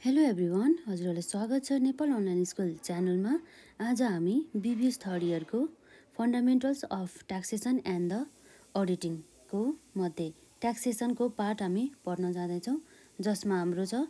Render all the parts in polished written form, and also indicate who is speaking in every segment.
Speaker 1: Hello everyone, हजुरहरूलाई स्वागत छ नेपाल अनलाइन स्कुल च्यानलमा। आज हामी बीबीएस थर्ड इयरको fundamentals of taxation and the अडिटिङको मध्ये ट्याक्सेसनको पार्ट हामी पढ्न जाँदैछौँ, जसमा हाम्रो छ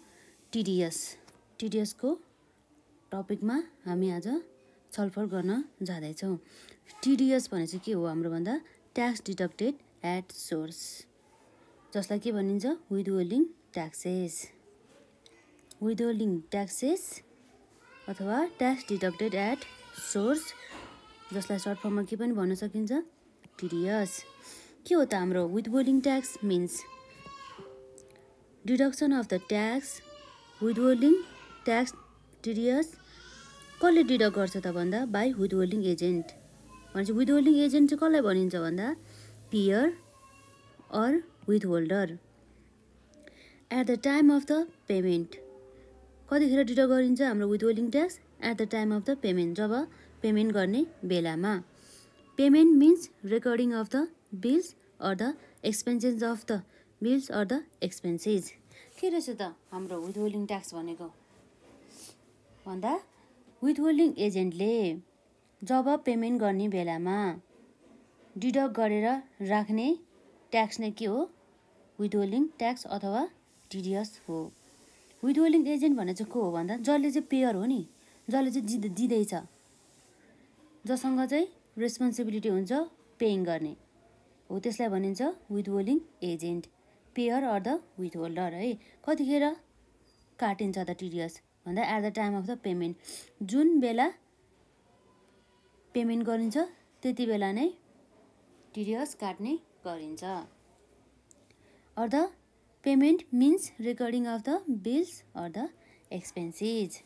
Speaker 1: टिडिएसको टपिकमा हामी आज छलफल गर्न जाँदैछौँ। टिडिएस भने चाहिँ के हो हाम्रो भन्दा ट्याक्स डिडक्टेड एट सोर्स, जसलाई के भनिन्छ विथहोल्डिङ ट्याक्सेस। विथहोल्डिङ ट्याक्सेस अथवा ट्याक्स डिडक्टेड एट सोर्स, जसलाई सर्ट फर्ममा के पनि भन्न सकिन्छ टिडिएस। के हो त हाम्रो withholding tax means deduction of the tax. Withholding tax TDS कसले डिडक्ट गर्छ त भन्दा बाई विथहोल्डिङ एजेन्ट। भनेपछि विथहोल्डिङ एजेन्ट चाहिँ कसलाई भनिन्छ भन्दा payer or withholder. At the time of the payment, कतिखेर डिडक्ट गरिन्छ हाम्रो withholding tax? At the time of the payment, जब पेमेन्ट गर्ने बेलामा। Payment means recording of the bills or the expenses of the bills or the expenses. के रहेछ त हाम्रो विथहोल्डिङ ट्याक्स भनेको भन्दा विथहोल्डिङ एजेन्टले जब पेमेन्ट गर्ने बेलामा डिडक्ट गरेर राख्ने ट्याक्स नै के हो? विथहोल्डिङ ट्याक्स अथवा टिडिएस हो। विथहोल्डिङ एजेन्ट भने चाहिँ को हो भन्दा जसले चाहिँ पेयर हो नि, जसले चाहिँ दिँदैछ, जसँग चाहिँ रेस्पोन्सिबिलिटी हुन्छ पेइङ गर्ने हो, त्यसलाई भनिन्छ withholding agent, payer or the withholder है। कतिखेर काटिन्छ त टिडिएस भन्दा at the time of the payment, जुन बेला पेमेन्ट गरिन्छ त्यति बेला नै टिडिएस काट्ने गरिन्छ। Or the payment means recording of the bills or the expenses.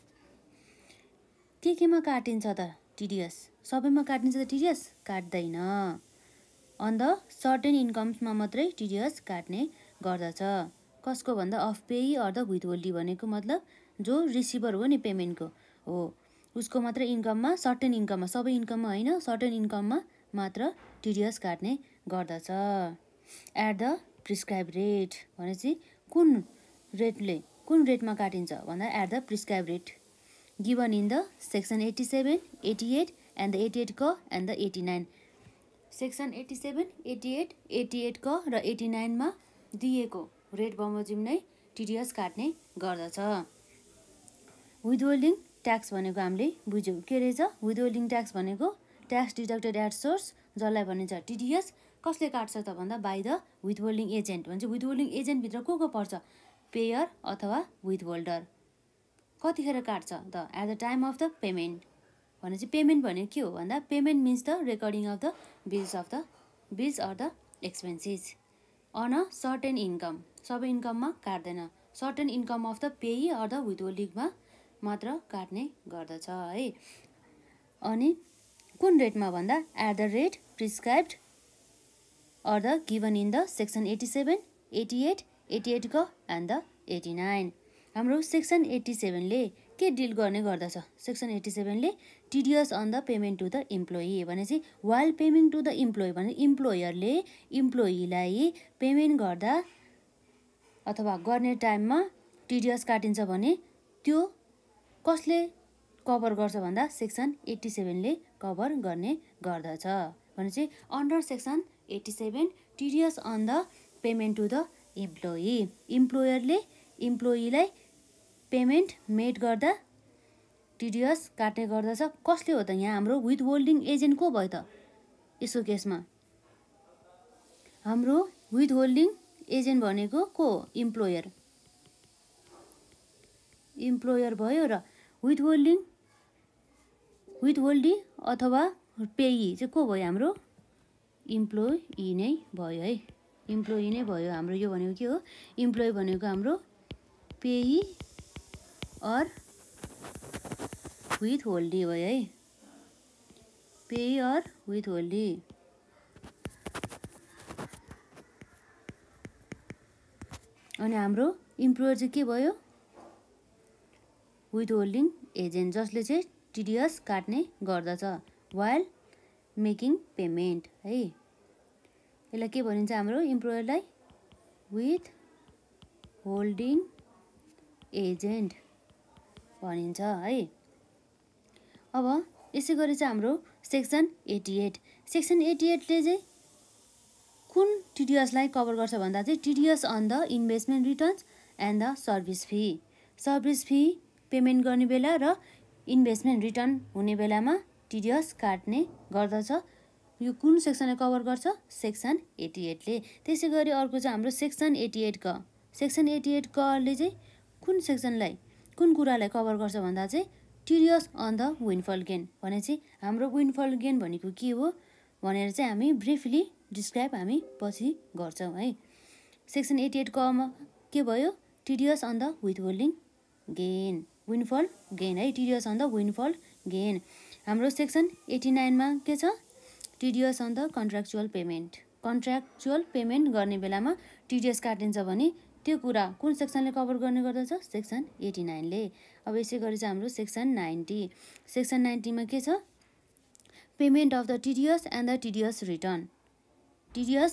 Speaker 1: केमा काटिन्छ त टिडिएस? सबैमा काटिन्छ त टिडिएस? काट्दैन। अन द सर्टेन इन्कम्समा मात्रै टिडिएस काट्ने गर्दछ। कसको भन्दा अफ पेई अर द विथहोल्डी भनेको मतलब जो रिसिभर हो नि पेमेन्टको हो, उसको मात्र इन्कममा, सर्टेन इन्कममा, सबै इन्कममा होइन, सर्टेन इन्कममा मात्र टिडिएस काट्ने गर्दछ। एट द प्रिस्क्राइब रेट भनेपछि कुन रेटमा काटिन्छ भन्दा at the prescribe rate given in the section 87, 88 and the 88 क एन्ड द 89। सेक्सन 87, 88, 88 क र 89 मा दिएको रेट बमोजिम नै टिडिएस काट्ने गर्दछ। विथहोल्डिङ ट्याक्स भनेको हामीले बुझ्यौँ के रहेछ? विथहोल्डिङ ट्याक्स भनेको ट्याक्स डिडक्टेड एट सोर्स, जसलाई भनिन्छ टिडिएस। कसले काट्छ त भन्दा बाई द विथहोल्डिङ एजेन्ट। भन्छ विथहोल्डिङ एजेन्टभित्र को पर्छ? पेयर अथवा विथहोल्डर। कतिखेर काट्छ त? At the time of the payment. भनेपछि पेमेन्ट भनेको के हो भन्दा payment means the recording of the bills or the expenses on a certain income. सबै इन्कममा काट्दैन, certain income of the payee or the विथहोल्डिङमा मात्र काट्ने गर्दछ है। अनि कुन रेटमा भन्दा at the rate prescribed or the given in the section 87, 88, 88 क एन्ड द 89। हाम्रो सेक्सन 87 ले के डिल गर्ने गर्दछ? सेक्सन 87 ले TDS on the payment to the employee भनेपछि while payment to the employee भने इम्प्लोयरले इम्प्लोइलाई पेमेन्ट गर्दा अथवा गर्ने टाइममा टिडिएस काटिन्छ भने त्यो कसले कभर गर्छ भन्दा सेक्सन 87 ले कभर गर्ने गर्दछ। भनेपछि under section 87 TDS on the payment to the employee, इम्प्लोयरले इम्प्लोइलाई पेमेन्ट मेड गर्दा टिडिएस काट्ने गर्दछ। कसले हो त? यहाँ हाम्रो विथहोल्डिङ एजेन्ट को भयो त? यसो केसमा हाम्रो विथहोल्डिङ एजेन्ट भनेको को? इम्प्लोयर भयो र विथहोल्डी अथवा पेई चाहिँ को भयो? हाम्रो इम्प्लोइ नै भयो है। इम्प्लोइ नै भयो हाम्रो। यो भनेको के हो? इम्प्लोइ भनेको हाम्रो पेई अर विथहोल्डी भयो है। पेई अर विथहोल्डी। अनि हाम्रो इम्प्लोयर चाहिँ के भयो? विथहोल्डिङ एजेन्ट, जसले चाहिँ टिडिएस काट्ने गर्दछ वाइल मेकिङ पेमेन्ट है। यसलाई के भनिन्छ हाम्रो इम्प्लोयरलाई? विथहोल्डिङ एजेन्ट। भनिन्छ है। अब यसै गरी चाहिँ हाम्रो सेक्सन 88 ले चाहिँ कुन टिडिएसलाई कभर गर्छ भन्दा चाहिँ TDS on the investment returns and the service fee payment गर्ने बेला र इन्भेस्टमेन्ट रिटर्न हुने बेलामा टिडिएस काट्ने गर्दछ। यो कुन सेक्सनले कभर गर्छ? सेक्सन 88 ले। त्यसै गरी अर्को चाहिँ हाम्रो सेक्सन 88 क ले चाहिँ कुन कुरालाई कभर गर्छ भन्दा चाहिँ TDS on the windfall gain. भनेपछि हाम्रो विन्डफल गेन भनेको के हो भनेर चाहिँ हामी ब्रिफली डिस्क्राइब हामी पछि गर्छौँ है। सेक्सन 88 कमा के भयो? TDS on the withholding gain, windfall gain है, TDS on the windfall gain. हाम्रो सेक्सन 89 मा के छ? TDS on the contractual payment गर्ने बेलामा टिडिएस काटिन्छ भने त्यो कुरा कुन सेक्सनले कभर गर्ने गर्दछ? सेक्सन 89 ले। अब यसै गरी चाहिँ हाम्रो सेक्सन 90 मा के छ? Payment of the TDS and the TDS return. TDS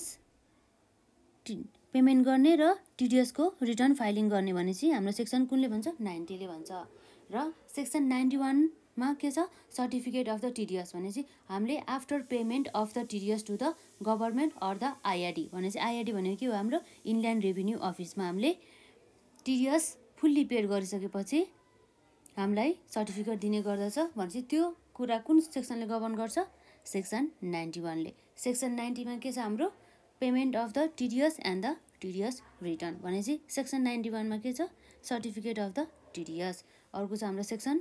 Speaker 1: payment गर्ने र टिडिएसको रिटर्न फाइलिङ गर्ने भनेपछि हाम्रो सेक्सन कुनले भन्छ? 90 ले भन्छ। र सेक्सन 91 मा के छ? सर्टिफिकेट अफ द टिडिएस भनेपछि हामीले after payment of the TDS to the government or the IRD भनेपछि आइआरडी भनेको के हो? हाम्रो इन्ल्यान्ड रेभिन्यू अफिसमा हामीले टिडिएस फुल्ली पेड गरिसकेपछि हामीलाई सर्टिफिकेट दिने गर्दछ भनेपछि त्यो कुरा कुन सेक्सनले गभर्न गर्छ? सेक्सन 91 ले। सेक्सन 90 मा के छ हाम्रो? Payment of the TDS and the TDS return भनेपछि सेक्सन 91 मा के छ? Certificate of the TDS. अर्को छ हाम्रो सेक्सन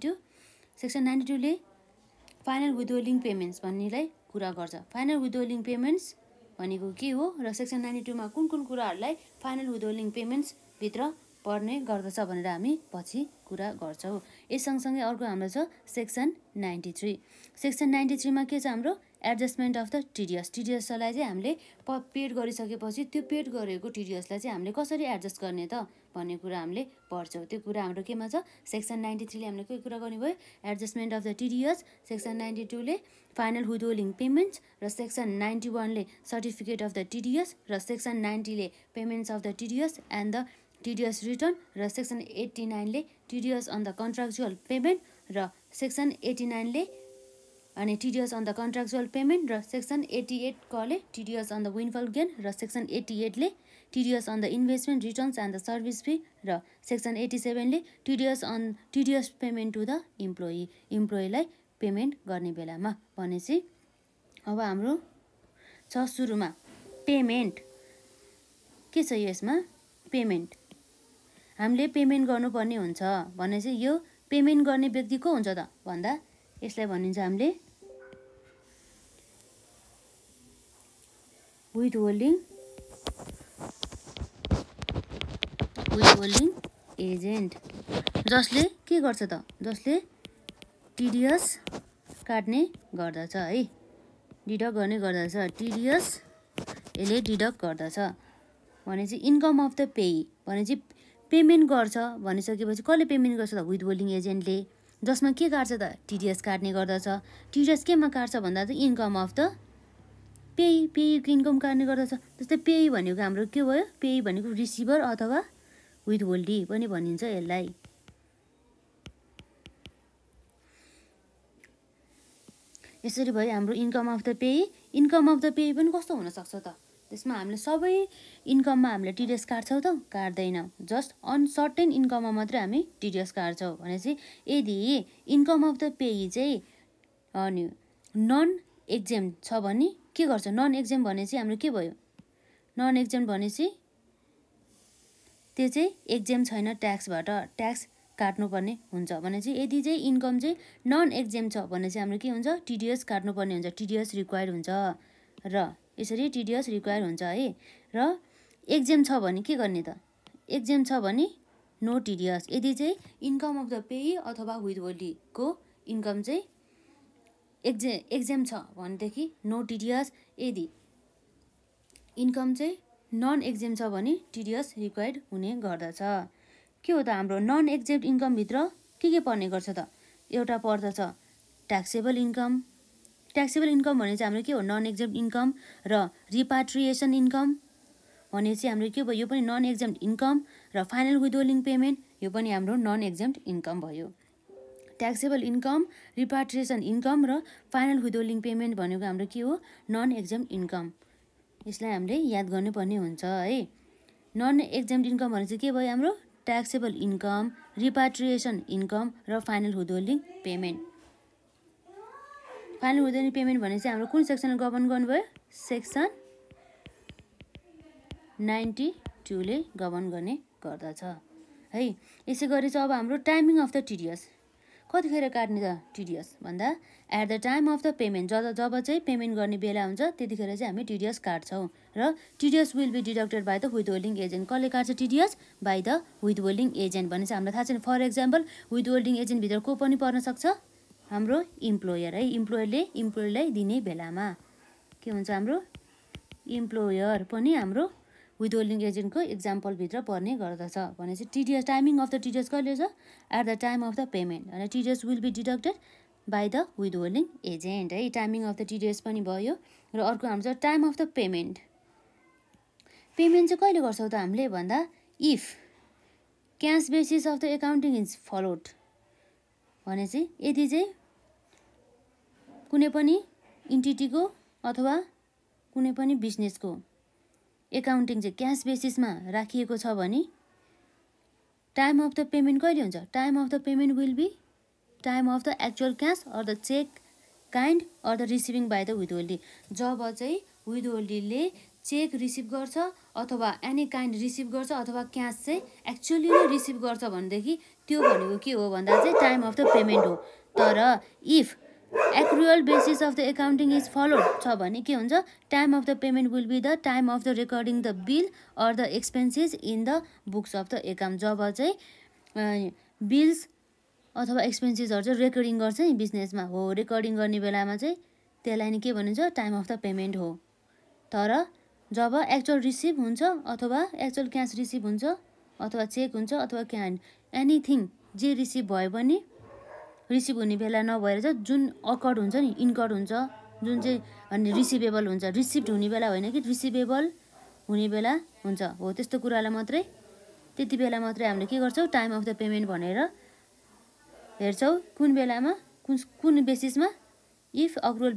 Speaker 1: 92 ले फाइनल विथहोल्डिङ पेमेन्ट्स भन्नेलाई कुरा गर्छ। फाइनल विथहोल्डिङ पेमेन्ट्स भनेको के हो र सेक्सन 92 मा कुन कुराहरूलाई फाइनल विथहोल्डिङ पेमेन्ट्स भित्र पर्ने गर्दछ भनेर हामी पछि कुरा गर्छौँ। यस सँगसँगै अर्को हाम्रो छ सेक्सन 93। सेक्सन 93 मा के छ हाम्रो? एडजस्टमेन्ट अफ द टिडिएसलाई चाहिँ हामीले पेड गरिसकेपछि त्यो पेड गरेको टिडिएसलाई चाहिँ हामीले कसरी एडजस्ट गर्ने त भन्ने कुरा हामीले पढ्छौँ। त्यो कुरा हाम्रो केमा छ? सेक्सन 93 ले हामीले के कुरा गर्ने भयो? Adjustment of the TDS. Section 92 ले फाइनल विथहोल्डिङ पेमेन्ट्स र सेक्सन 91 ले सर्टिफिकेट अफ द टिडिएस र सेक्सन 90 ले payments of the TDS and the TDS return र सेक्सन 89 ले TDS on the contractual payment र सेक्सन 89 ले अनि TDS on the contractual payment र सेक्सन 88 कले TDS on the windfall gain र सेक्सन 88 ले TDS on the investment returns and the service fee र सेक्सन 87 ले टिडिएस पेमेन्ट टु द इम्प्लोइलाई पेमेन्ट गर्ने बेलामा भनेपछि अब हाम्रो छ सुरुमा पेमेन्ट। के छ यसमा? पेमेन्ट हामीले पेमेन्ट गर्नुपर्ने हुन्छ भने चाहिँ यो पेमेन्ट गर्ने व्यक्ति को हुन्छ त भन्दा यसलाई भनिन्छ हामीले विथहोल्डिङ एजेन्ट। जसले के गर्छ त? जसले टिडिएस काट्ने गर्दछ है, डिडक्ट गर्ने गर्दछ। टिडिएस यसले डिडक्ट गर्दछ भनेपछि इन्कम अफ द पेई भनेपछि पेमेन्ट गर्छ भनिसकेपछि कसले पेमेन्ट गर्छ त? विथहोल्डिङ एजेन्टले। जसमा के काट्छ त? टिडिएस काट्ने गर्दछ। टिडिएस केमा काट्छ भन्दा चाहिँ इन्कम अफ द पेईको इन्कम काट्ने गर्दछ। जस्तै पेई भनेको हाम्रो के भयो? पेई भनेको रिसिभर अथवा विथहोल्डी पनि भनिन्छ यसलाई। यसरी भयो हाम्रो income of the payee. Income of the payee पनि कस्तो हुनसक्छ त? त्यसमा हामीले सबै इन्कममा हामीले टिडिएस काट्छौँ त? काट्दैनौँ। जस्ट अनसर्टेन इन्कममा मात्रै हामी टिडिएस काट्छौँ भनेपछि यदि इन्कम अफ द पेई चाहिँ अनि नन एक्जेम्ट छ भने के गर्छ? नन एक्जेम्ट भनेपछि हाम्रो के भयो? नन एक्जेम्ट भनेपछि त्यो चाहिँ एक्जेम्ट छैन, ट्याक्सबाट ट्याक्स काट्नुपर्ने हुन्छ भनेपछि यदि चाहिँ इन्कम चाहिँ नन एक्जेम्ट छ भने चाहिँ हाम्रो के हुन्छ? टिडिएस काट्नुपर्ने हुन्छ, टिडिएस रिक्वायर्ड हुन्छ र यसरी टिडिएस रिक्वायर हुन्छ है। र एक्जेम्ट छ भने के गर्ने त? एक्जेम्ट छ भने नो टिडिएस। यदि चाहिँ इन्कम अफ द पेई अथवा विथहोल्डीको इन्कम चाहिँ एक्जेम्ट छ भनेदेखि नो टिडिएस। यदि इन्कम चाहिँ नन एक्जेम्ट छ भने टिडिएस रिक्वायर्ड हुने गर्दछ। के हो त हाम्रो नन एक्जेम्ट इन्कमभित्र के पर्ने गर्छ त? एउटा पर्दछ ट्याक्सेबल इन्कम। ट्याक्सेबल इन्कम भने चाहिँ हाम्रो के हो? Non exempt income. र रिपाट्रिएसन इन्कम भने चाहिँ हाम्रो के भयो? यो पनि नन एक्जेम्ट इन्कम र फाइनल विथहोल्डिङ पेमेन्ट यो पनि हाम्रो नन एक्जम्प्ट इन्कम भयो। ट्याक्सेबल इन्कम, रिपाट्रिएसन इन्कम र फाइनल विथहोल्डिङ पेमेन्ट भनेको हाम्रो के हो? Non exempt income. यसलाई हामीले याद गर्नुपर्ने हुन्छ है। नन एक्जम्प्ट इन्कम भने चाहिँ के भयो हाम्रो? ट्याक्सेबल इन्कम, रिपाट्रिएसन इन्कम र final withholding payment. Final withholding payment भने चाहिँ हाम्रो कुन सेक्सनले गभर्न गर्नुभयो? सेक्सन 92 ले गभर्न गर्ने गर्दछ है। यसै गरी चाहिँ अब हाम्रो टाइमिङ अफ द टिडिएस कतिखेर काट्ने त टिडिएस भन्दा at the time of the payment, जब चाहिँ पेमेन्ट गर्ने बेला हुन्छ त्यतिखेर चाहिँ हामी टिडिएस काट्छौँ र TDS will be deducted by the withholding agent. कसले काट्छ TDS? By the withholding agent भने चाहिँ हामीलाई थाहा छैन। फर एक्जाम्पल विथहोल्डिङ एजेन्टभित्र को पनि पर्न सक्छ? हाम्रो इम्प्लोयर है। इम्प्लोयरलाई दिने बेलामा के हुन्छ? हाम्रो इम्प्लोयर पनि हाम्रो विथहोल्डिङ एजेन्टको इक्जाम्पलभित्र पर्ने गर्दछ। भनेपछि TDS timing of the TDS कहिले छ? At the time of the payment. अनि TDS will be deducted by the withholding agent है। टाइमिङ अफ द टिडिएस पनि भयो र अर्को हाम्रो छ time of the payment. Payment चाहिँ कहिले गर्छौँ त हामीले भन्दा if cash basis of the accounting is followed भने चाहिँ यदि चाहिँ कुनै पनि इन्टिटीको अथवा कुनै पनि बिजनेसको एकाउन्टिङ चाहिँ क्यास बेसिसमा राखिएको छ भने टाइम अफ द पेमेन्ट कहिले हुन्छ? Time of the payment will be time of the actual cash or the cheque kind or the receiving by the withholdee. जब चाहिँ विथहोल्डीले चेक रिसिभ गर्छ अथवा एनी काइन्ड रिसिभ गर्छ अथवा क्यास चाहिँ एक्चुअली नै रिसिभ गर्छ भनेदेखि त्यो भनेको के हो भन्दा चाहिँ टाइम अफ द पेमेन्ट हो। तर if accrual basis of the accounting is followed छ भने के हुन्छ? Time of the payment will be the time of the recording the bill or the expenses in the books of the account. जब चाहिँ bills अथवा एक्सपेन्सेसहरू चाहिँ recording गर्छ नि बिजनेसमा हो, रेकर्डिङ गर्ने बेलामा चाहिँ त्यसलाई नि के भनिन्छ? टाइम अफ द पेमेन्ट हो। तर जब एक्चुअल रिसिभ हुन्छ अथवा एक्चुअल क्यास रिसिभ हुन्छ अथवा चेक हुन्छ अथवा क्यान्ड एनिथिङ जे रिसिभ भयो भने रिसिभ हुने बेला नभएर चाहिँ जुन अकर्ड हुन्छ नि, इन्कर्ड हुन्छ, जुन चाहिँ अनि रिसिभेबल हुन्छ, रिसिभ्ड हुने बेला होइन कि रिसिभेबल हुने बेला हुन्छ हो, त्यस्तो कुरालाई मात्रै त्यति बेला मात्रै हामीले के गर्छौँ? टाइम अफ द पेमेन्ट भनेर हेर्छौँ। कुन बेलामा? कुन बेसिसमा? If accrual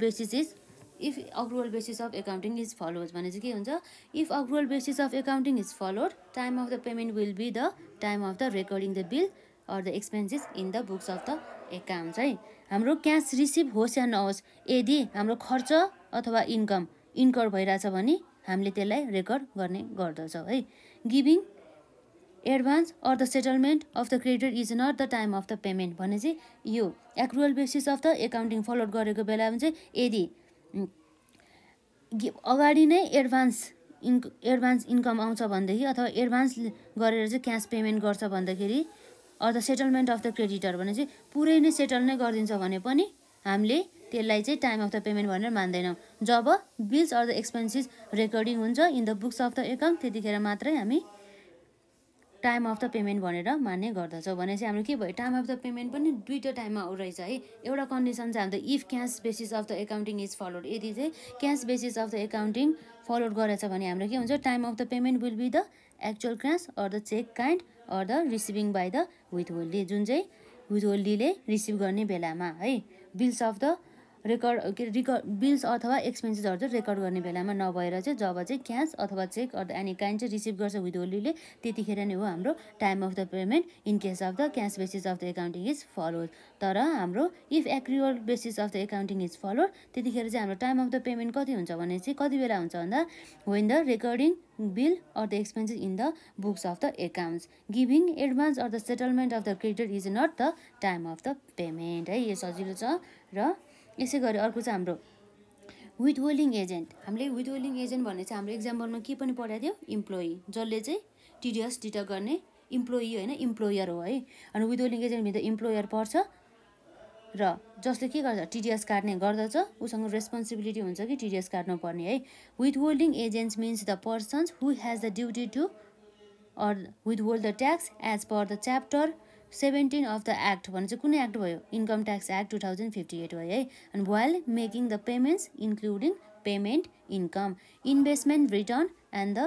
Speaker 1: basis of accounting is followed भने चाहिँ के हुन्छ? If accrual basis of accounting is followed time of the payment will be the time of the recording the bill or the expenses in the books of the accounts है। हाम्रो cash receive होस् या नहोस्, यदि हाम्रो खर्च अथवा income incur भइरहेछ भने हामीले त्यसलाई रेकर्ड गर्ने गर्दछौँ है। Giving advance or the settlement of the creditor is not the time of the payment भने चाहिँ यो accrual basis of the accounting followed गरेको बेलामा चाहिँ यदि अगाडि नै एडभान्स इन्कम आउँछ भनेदेखि अथवा एडभान्स गरेर चाहिँ क्यास पेमेन्ट गर्छ भन्दाखेरि or the settlement of the creditor भने चाहिँ पुरै नै सेटल नै गरिदिन्छ भने पनि हामीले त्यसलाई चाहिँ टाइम अफ द पेमेन्ट भनेर मान्दैनौँ। जब bills or the expenses recording हुन्छ in the books of the account त्यतिखेर मात्रै हामी टाइम अफ द पेमेन्ट भनेर मान्ने गर्दछौँ। भने चाहिँ हाम्रो के भयो? टाइम अफ द पेमेन्ट पनि दुईवटा टाइममा रहेछ है। एउटा कन्डिसन चाहिँ हाम्रो if cash basis of the accounting is followed, यदि चाहिँ cash basis of the accounting followed गरेछ भने हाम्रो के हुन्छ? Time of the payment will be the actual cash or the cheque kind or the receiving by the withholdee, जुन चाहिँ विथहोल्डीले receive गर्ने बेलामा है। बिल्स अफ द बिल्स अथवा एक्सपेन्सेसहरू चाहिँ रेकर्ड गर्ने बेलामा नभएर चाहिँ जब चाहिँ क्यास अथवा चेक अर एनी काइन्ड चाहिँ रिसिभ गर्छ विथहोल्डीले त्यतिखेर नै हो हाम्रो time of the payment in case of the cash basis of the accounting is followed. तर हाम्रो if accrual basis of the accounting is followed त्यतिखेर चाहिँ हाम्रो टाइम अफ द पेमेन्ट कति हुन्छ भने चाहिँ कति बेला हुन्छ भन्दा when the recording bill or the expenses in the books of the accounts. Giving advance or the settlement of the creditor is not the time of the payment है। यो सजिलो छ। र यसै गरी अर्को चाहिँ हाम्रो विथहोल्डिङ एजेन्ट। हामीले विथहोल्डिङ एजेन्ट भन्ने चाहिँ हाम्रो इक्जाम्पलमा के पनि पढाएको थियो? इम्प्लोइ, जसले चाहिँ टिडिएस डिडक्ट गर्ने इम्प्लोइ होइन, इम्प्लोयर हो है। अनि विथहोल्डिङ एजेन्टभित्र इम्प्लोयर पर्छ र जसले के गर्छ? टिडिएस काट्ने गर्दछ, उसँग रेस्पोन्सिबिलिटी हुन्छ कि टिडिएस काट्नुपर्ने है। Withholding agents means the persons who has the duty to or withhold the tax as per the chapter 17 of the act भने चाहिँ कुनै एक्ट भयो? इन्कम ट्याक्स एक्ट 2058 भयो है। अनि while making the payments including payment income, investment return and the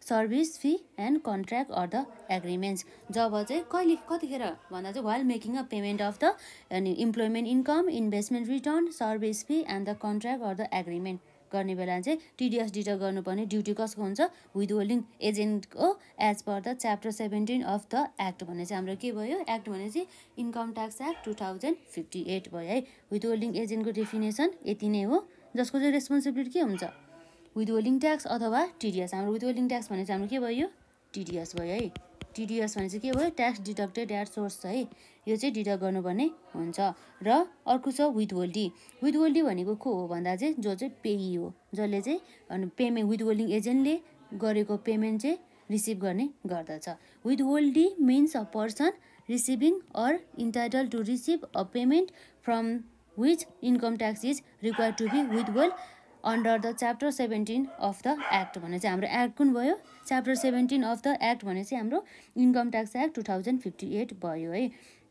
Speaker 1: service fee and contract or the agreements. जब चाहिँ कहिले कतिखेर भन्दा चाहिँ while making a payment of the अनि employment income, investment return, service fee and the contract or the agreement गर्ने बेला चाहिँ टिडिएस डिडक्ट गर्नुपर्ने ड्युटी कसको हुन्छ? विथ होल्डिङ एजेन्टको as per the chapter 17 of the act भने चाहिँ हाम्रो के भयो? एक्ट भने चाहिँ इन्कम ट्याक्स एक्ट 2058 भयो है। विथ होल्डिङ एजेन्टको डेफिनेसन यति नै हो, जसको चाहिँ रेस्पोन्सिबिलिटी के हुन्छ? विथ होल्डिङ ट्याक्स अथवा टिडिएस। हाम्रो विथ होल्डिङ ट्याक्स भने चाहिँ हाम्रो के भयो? टिडिएस भयो है। टिडिएस भने चाहिँ के भयो? ट्याक्स डिडक्टेड एट सोर्स है, यो चाहिँ डिडक्ट गर्नुपर्ने हुन्छ। र अर्को छ विथ होल्डी। विथ होल्डी भनेको को हो भन्दा चाहिँ जो चाहिँ पेयी हो, जसले चाहिँ अनि पेमेन्ट विथ होल्डिङ एजेन्टले गरेको पेमेन्ट चाहिँ रिसिभ गर्ने गर्दछ। Withholdee means a person receiving or entitle to receive a payment from which income tax is required to be withhold under the chapter 17 of the act भने चाहिँ हाम्रो act कुन भयो? Chapter 17 of the act भने चाहिँ हाम्रो income tax act 2058 भयो है।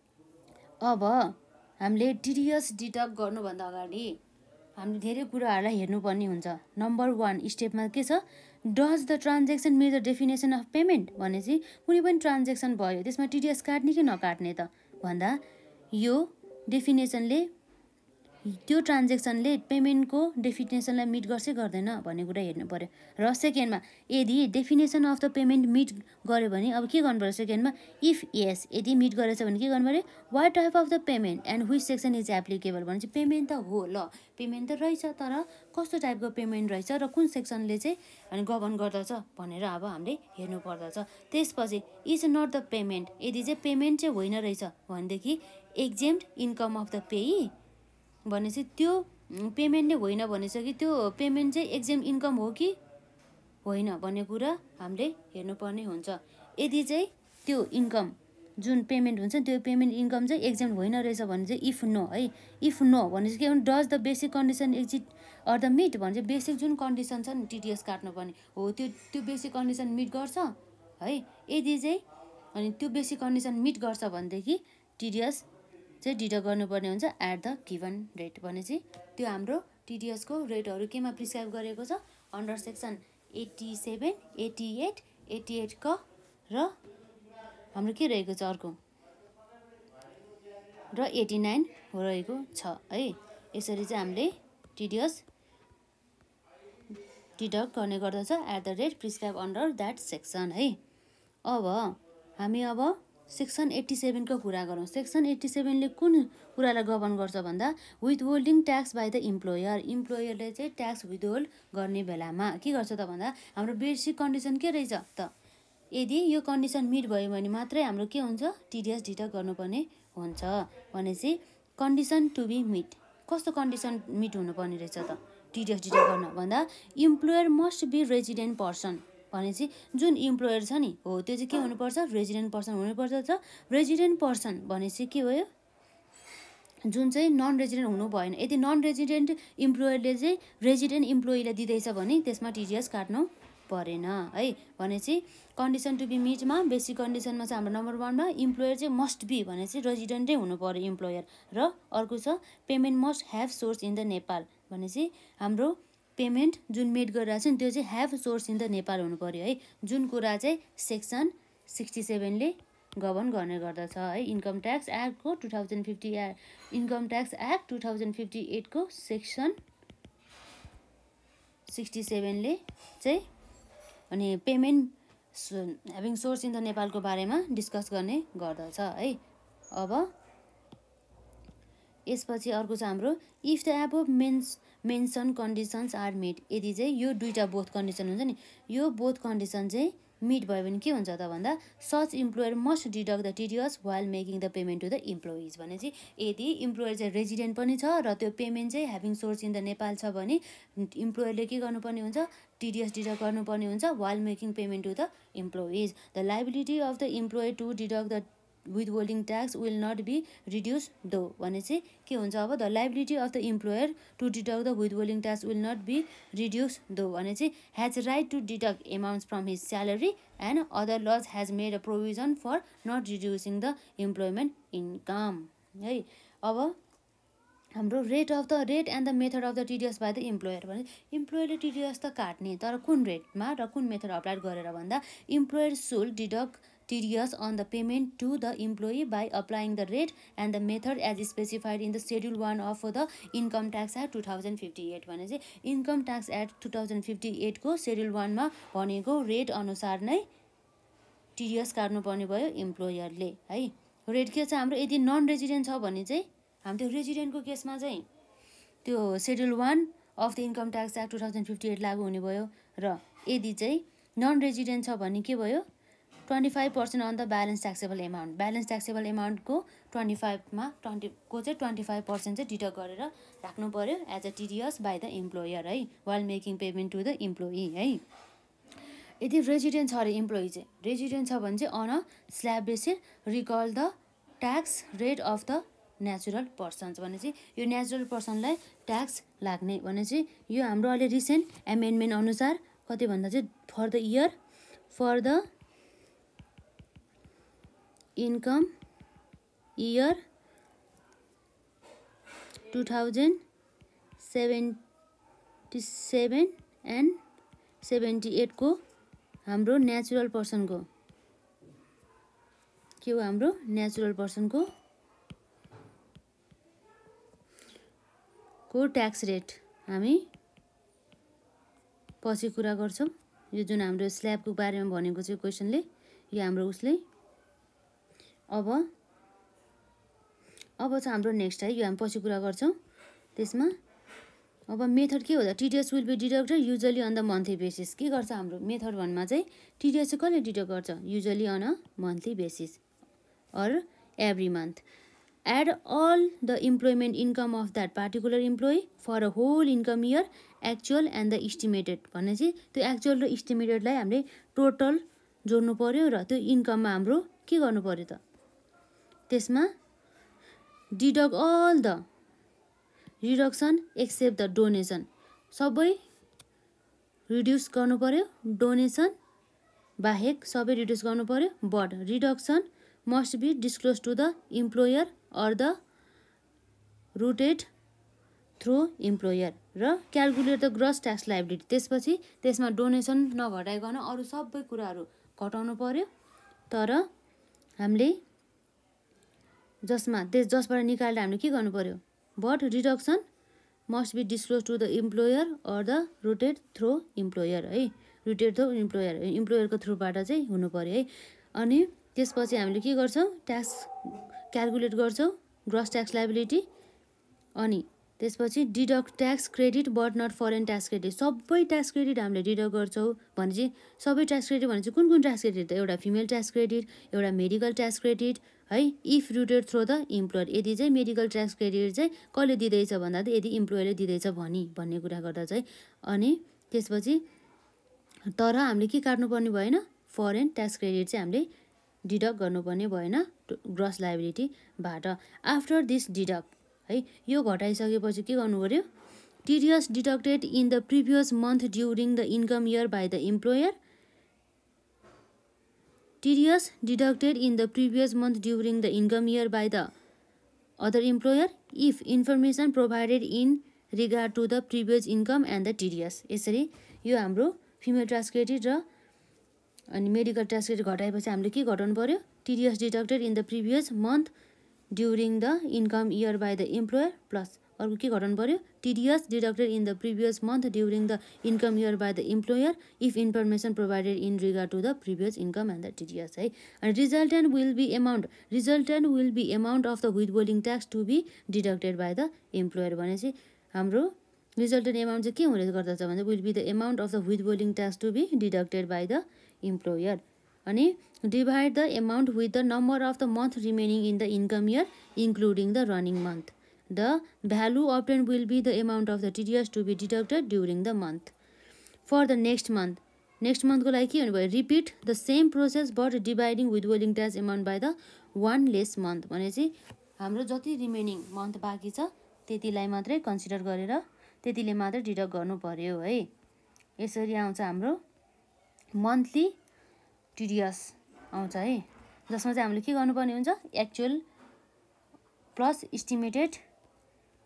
Speaker 1: अब हामीले टिडिएस डिडक्ट गर्नुभन्दा अगाडि हामीले धेरै कुराहरूलाई हेर्नुपर्ने हुन्छ। नम्बर 1 स्टेपमा के छ? Does the transaction meet the definition of payment भने चाहिँ कुनै पनि ट्रान्जेक्सन भयो त्यसमा टिडिएस काट्ने कि नकाट्ने त भन्दा यो डेफिनेसनले त्यो ट्रान्जेक्सनले पेमेन्टको डेफिनेसनलाई मिट गर्छ गर्दैन भन्ने कुरा हेर्नु पर्यो। र सेकेन्डमा यदि definition of the payment meet गर्यो भने अब के गर्नु पर्यो? सेकेन्डमा इफ यस यदि मिट गरेछ भने के गर्नु पर्यो? What type of the payment and which section is applicable भने चाहिँ पेमेन्ट त हो, ल पेमेन्ट त रहेछ, तर कस्तो टाइपको पेमेन्ट रहेछ र कुन सेक्सनले चाहिँ अनि गभर्न गर्दछ भनेर अब हामीले हेर्नु पर्दछ। त्यसपछि इज नट द पेमेन्ट, यदि चाहिँ पेमेन्ट चाहिँ होइन रहेछ भनेदेखि exempt income of the payee भनेपछि त्यो पेमेन्टले होइन भनेछ कि त्यो पेमेन्ट चाहिँ एक्जेम्ट इन्कम हो कि होइन भन्ने कुरा हामीले हेर्नुपर्ने हुन्छ। यदि चाहिँ त्यो इन्कम जुन पेमेन्ट हुन्छ त्यो पेमेन्ट इन्कम चाहिँ एक्जेम्ट होइन रहेछ भने चाहिँ इफ नो है। इफ नो भनेपछि के भन्नु? Does the basic condition exist or the meet भने चाहिँ बेसिक जुन कन्डिसन छ नि टिडिएस काट्नुपर्ने हो त्यो बेसिक कन्डिसन मिट गर्छ है। यदि चाहिँ अनि त्यो बेसिक कन्डिसन मिट गर्छ भनेदेखि टिडिएस चाहिँ डिडक्ट गर्नुपर्ने हुन्छ एट द गिभन रेट भनेपछि त्यो हाम्रो टिडिएसको रेटहरू केमा प्रिस्क्राइब गरेको छ? अन्डर सेक्सन 87, 88, 88 क र हाम्रो के रहेको छ अर्को र 89 रहेको छ है। यसरी चाहिँ हामीले टिडिएस डिडक्ट गर्ने गर्दछ at the rate prescribe under that section है। अब हामी अब सेक्सन 87 को कुरा गरौँ। सेक्सन 87 ले कुन कुरालाई गभर्न गर्छ भन्दा withholding tax by the employer. इम्प्लोयरले चाहिँ ट्याक्स विथहोल्ड गर्ने बेलामा के गर्छ त भन्दा हाम्रो बेसिक कन्डिसन के रहेछ त? यदि यो कन्डिसन मिट भयो भने मात्रै हाम्रो के हुन्छ? टिडिएस डिडक्ट गर्नुपर्ने हुन्छ। भनेपछि कन्डिसन टु बी मिट, कस्तो कन्डिसन मिट हुनुपर्ने रहेछ त टिडिएस डिडक्ट गर्न भन्दा employer must be resident person भनेपछि जुन इम्प्लोयर छ नि हो त्यो चाहिँ के हुनुपर्छ? रेजिडेन्ट पर्सन हुनुपर्छ। रेजिडेन्ट पर्सन भनेपछि के भयो? जुन चाहिँ नन रेजिडेन्ट हुनु भएन। यदि नन रेजिडेन्ट इम्प्लोयरले चाहिँ रेजिडेन्ट इम्प्लोइलाई दिँदैछ भने त्यसमा टिडिएस काट्नु परेन है। भनेपछि कन्डिसन टु बी मिटमा बेसिक कन्डिसनमा चाहिँ हाम्रो नम्बर 1 मा इम्प्लोयर चाहिँ मस्ट बी भनेपछि रेजिडेन्टै हुनु पर्यो इम्प्लोयर। र अर्को छ payment must have source in the Nepal भनेपछि हाम्रो पेमेन्ट जुन मेड गरिरहेको छ नि त्यो चाहिँ have source in the Nepal हुनु पर्यो है। जुन कुरा चाहिँ सेक्सन 67 ले गभर्न गर्ने गर्दछ है। इन्कम ट्याक्स एक्टको 2050 इन्कम ट्याक्स एक्ट 2058 को सेक्सन 67 ले चाहिँ अनि payment having source in the नेपालको बारेमा डिस्कस गर्ने गर्दछ है। अब यसपछि अर्को छ हाम्रो if the above mention conditions are meet. यदि चाहिँ यो दुईटा बोथ कन्डिसन हुन्छ नि यो बोथ कन्डिसन चाहिँ मिट भयो भने के हुन्छ त भन्दा such employer must deduct the TDS while making the payment to the employees भनेपछि यदि इम्प्लोयर चाहिँ रेजिडेन्ट पनि छ र त्यो पेमेन्ट चाहिँ having source in the Nepal छ भने इम्प्लोयरले के गर्नुपर्ने हुन्छ? टिडिएस डिडक्ट गर्नुपर्ने हुन्छ while making payment to the employees. The liability of the employer to deduct the withholding tax will not be reduced though भनेपछि के हुन्छ? अब the liability of the employer to deduct the withholding tax will not be reduced though भनेपछि has right to deduct amounts from his salary and other laws has made a provision for not reducing the employment income है। अब हाम्रो rate and the method of the TDS by the employer भने इम्प्लोयरले TDS त काट्ने तर कुन रेटमा र कुन मेथड अप्लाई गरेर भन्दा employer should deduct TDS on the payment to the employee by applying the rate and the method as specified in the schedule 1 of the income tax act 2058 भने चाहिँ इन्कम ट्याक्स एक्ट 2058 को schedule 1 मा भनेको rate अनुसार नै TDS काट्नुपर्ने भयो इम्प्लोयरले है। Rate के छ हाम्रो यदि नन रेजिडेन्ट छ भने चाहिँ हामी त्यो रेजिडेन्टको केसमा चाहिँ त्यो schedule 1 of the income tax act 2058 लागू हुने भयो र यदि चाहिँ नन रेजिडेन्ट छ भने के भयो 25% on the balance taxable amount को 25 मा 20 को चाहिँ 25% चाहिँ डिडक्ट गरेर राख्नु पर्यो as a TDS by the employer है while making payment to the employee है। यदि रेजिडेन्ट छ अरे इम्प्लोइ चाहिँ रेजिडेन्ट छ भने चाहिँ on a slab basis recall the tax rate of the natural persons भने चाहिँ यो नेचुरल पर्सनलाई ट्याक्स लाग्ने भने चाहिँ यो हाम्रो अहिले रिसेन्ट एमेन्डमेन्ट अनुसार कति भन्दा चाहिँ for the income year 2077 and 78 को हाम्रो नेचुरल पर्सनको के हो हाम्रो नेचुरल पर्सनको को ट्याक्स रेट हामी पछि कुरा गर्छौं। यो जुन हाम्रो स्ल्याबको बारेमा भनेको चाहिँ क्वेशनले यो हाम्रो उसले अब चाहिँ हाम्रो नेक्स्ट है यो हामी पछि कुरा गर्छौं। त्यसमा अब मेथड के हो त TDS will be deducted usually on the monthly basis के गर्छ हाम्रो मेथड भनमा चाहिँ टिडिएस चाहिँ कहिले डिडक्ट गर्छ usually on a monthly basis or every month add all the employment income of that particular employee for a whole income year actual and the estimated भन्ने चाहिँ त्यो एक्चुअल र इस्टिमेटेडलाई हामीले टोटल जोड्नु पर्यो र त्यो इन्कममा हाम्रो के गर्नु पर्यो त त्यसमा deduct all the reduction except the donation सबै रिड्युस गर्नु पर्यो डोनेसन बाहेक सबै रिड्युस गर्नु पर्यो but reduction must be disclose to the employer or the routed through employer र calculate the gross tax liability त्यसपछि त्यसमा डोनेसन नघटाइकन अरू सबै कुराहरू घटाउनु पर्यो तर हामीले जसबाट निकालेर हामीले के गर्नु पर्यो but reduction must be disclose to the employer or the routed through employer है रुटेड थ्रु इम्प्लोयरको थ्रुबाट चाहिँ हुनु पर्यो है। अनि त्यसपछि हामीले के गर्छौं ट्याक्स क्यालकुलेट गर्छौं ग्रस ट्याक्स लायबिलिटी अनि त्यसपछि deduct tax credit but not foreign tax credit सबै ट्याक्स क्रेडिट हामीले डिडक्ट गर्छौं भने चाहिँ सबै ट्याक्स क्रेडिट भने चाहिँ कुन ट्याक्स क्रेडिट त एउटा फिमेल ट्याक्स क्रेडिट एउटा मेडिकल ट्याक्स क्रेडिट है if routed through the employer यदि चाहिँ मेडिकल ट्याक्स क्रेडिट चाहिँ कसले दिँदैछ भन्दा त यदि इम्प्लोयरले दिँदैछ भन्ने कुरा गर्दा चाहिँ अनि त्यसपछि तर हामीले के काट्नुपर्ने भएन फरेन ट्याक्स क्रेडिट चाहिँ हामीले डिडक्ट गर्नुपर्ने भएन ग्रस लायबिलिटीबाट आफ्टर दिस डिडक्ट है यो घटाइसकेपछि के गर्नु पर्यो TDS deducted in the previous month during the income year by the employer TDS deducted in the previous month during the income year by the other employer if information provided in regard to the previous income and the TDS यसरी यो हाम्रो female tax credit र अनि medical tax credit घटाएपछि हामीले के घटाउनु पर्यो TDS deducted in the previous month during the income year by the employer plus अर्को के घटाउनु पर्यो TDS deducted in the previous month during the income year by the employer if information provided in regard to the previous income and the TDS है and resultant will be amount of the withholding tax to be deducted by the employer भनेपछि हाम्रो resultant amount चाहिँ के हुने गर्दछ भने will be the amount of the withholding tax to be deducted by the employer अनि divide the amount with the number of the month remaining in the income year including the running month. The value obtained will be the amount of the TDS to be deducted during the month. For the next month को लागि के हुने भयो repeat the same process but dividing withholding tax amount by the one less month भनेपछि हाम्रो जति remaining month बाँकी छ त्यतिलाई मात्रै कन्सिडर गरेर त्यतिले मात्रै डिडक्ट गर्नु पर्यो है। यसरी आउँछ हाम्रो मन्थली TDS आउँछ है जसमा चाहिँ हामीले के गर्नुपर्ने हुन्छ एक्चुअल प्लस इस्टिमेटेड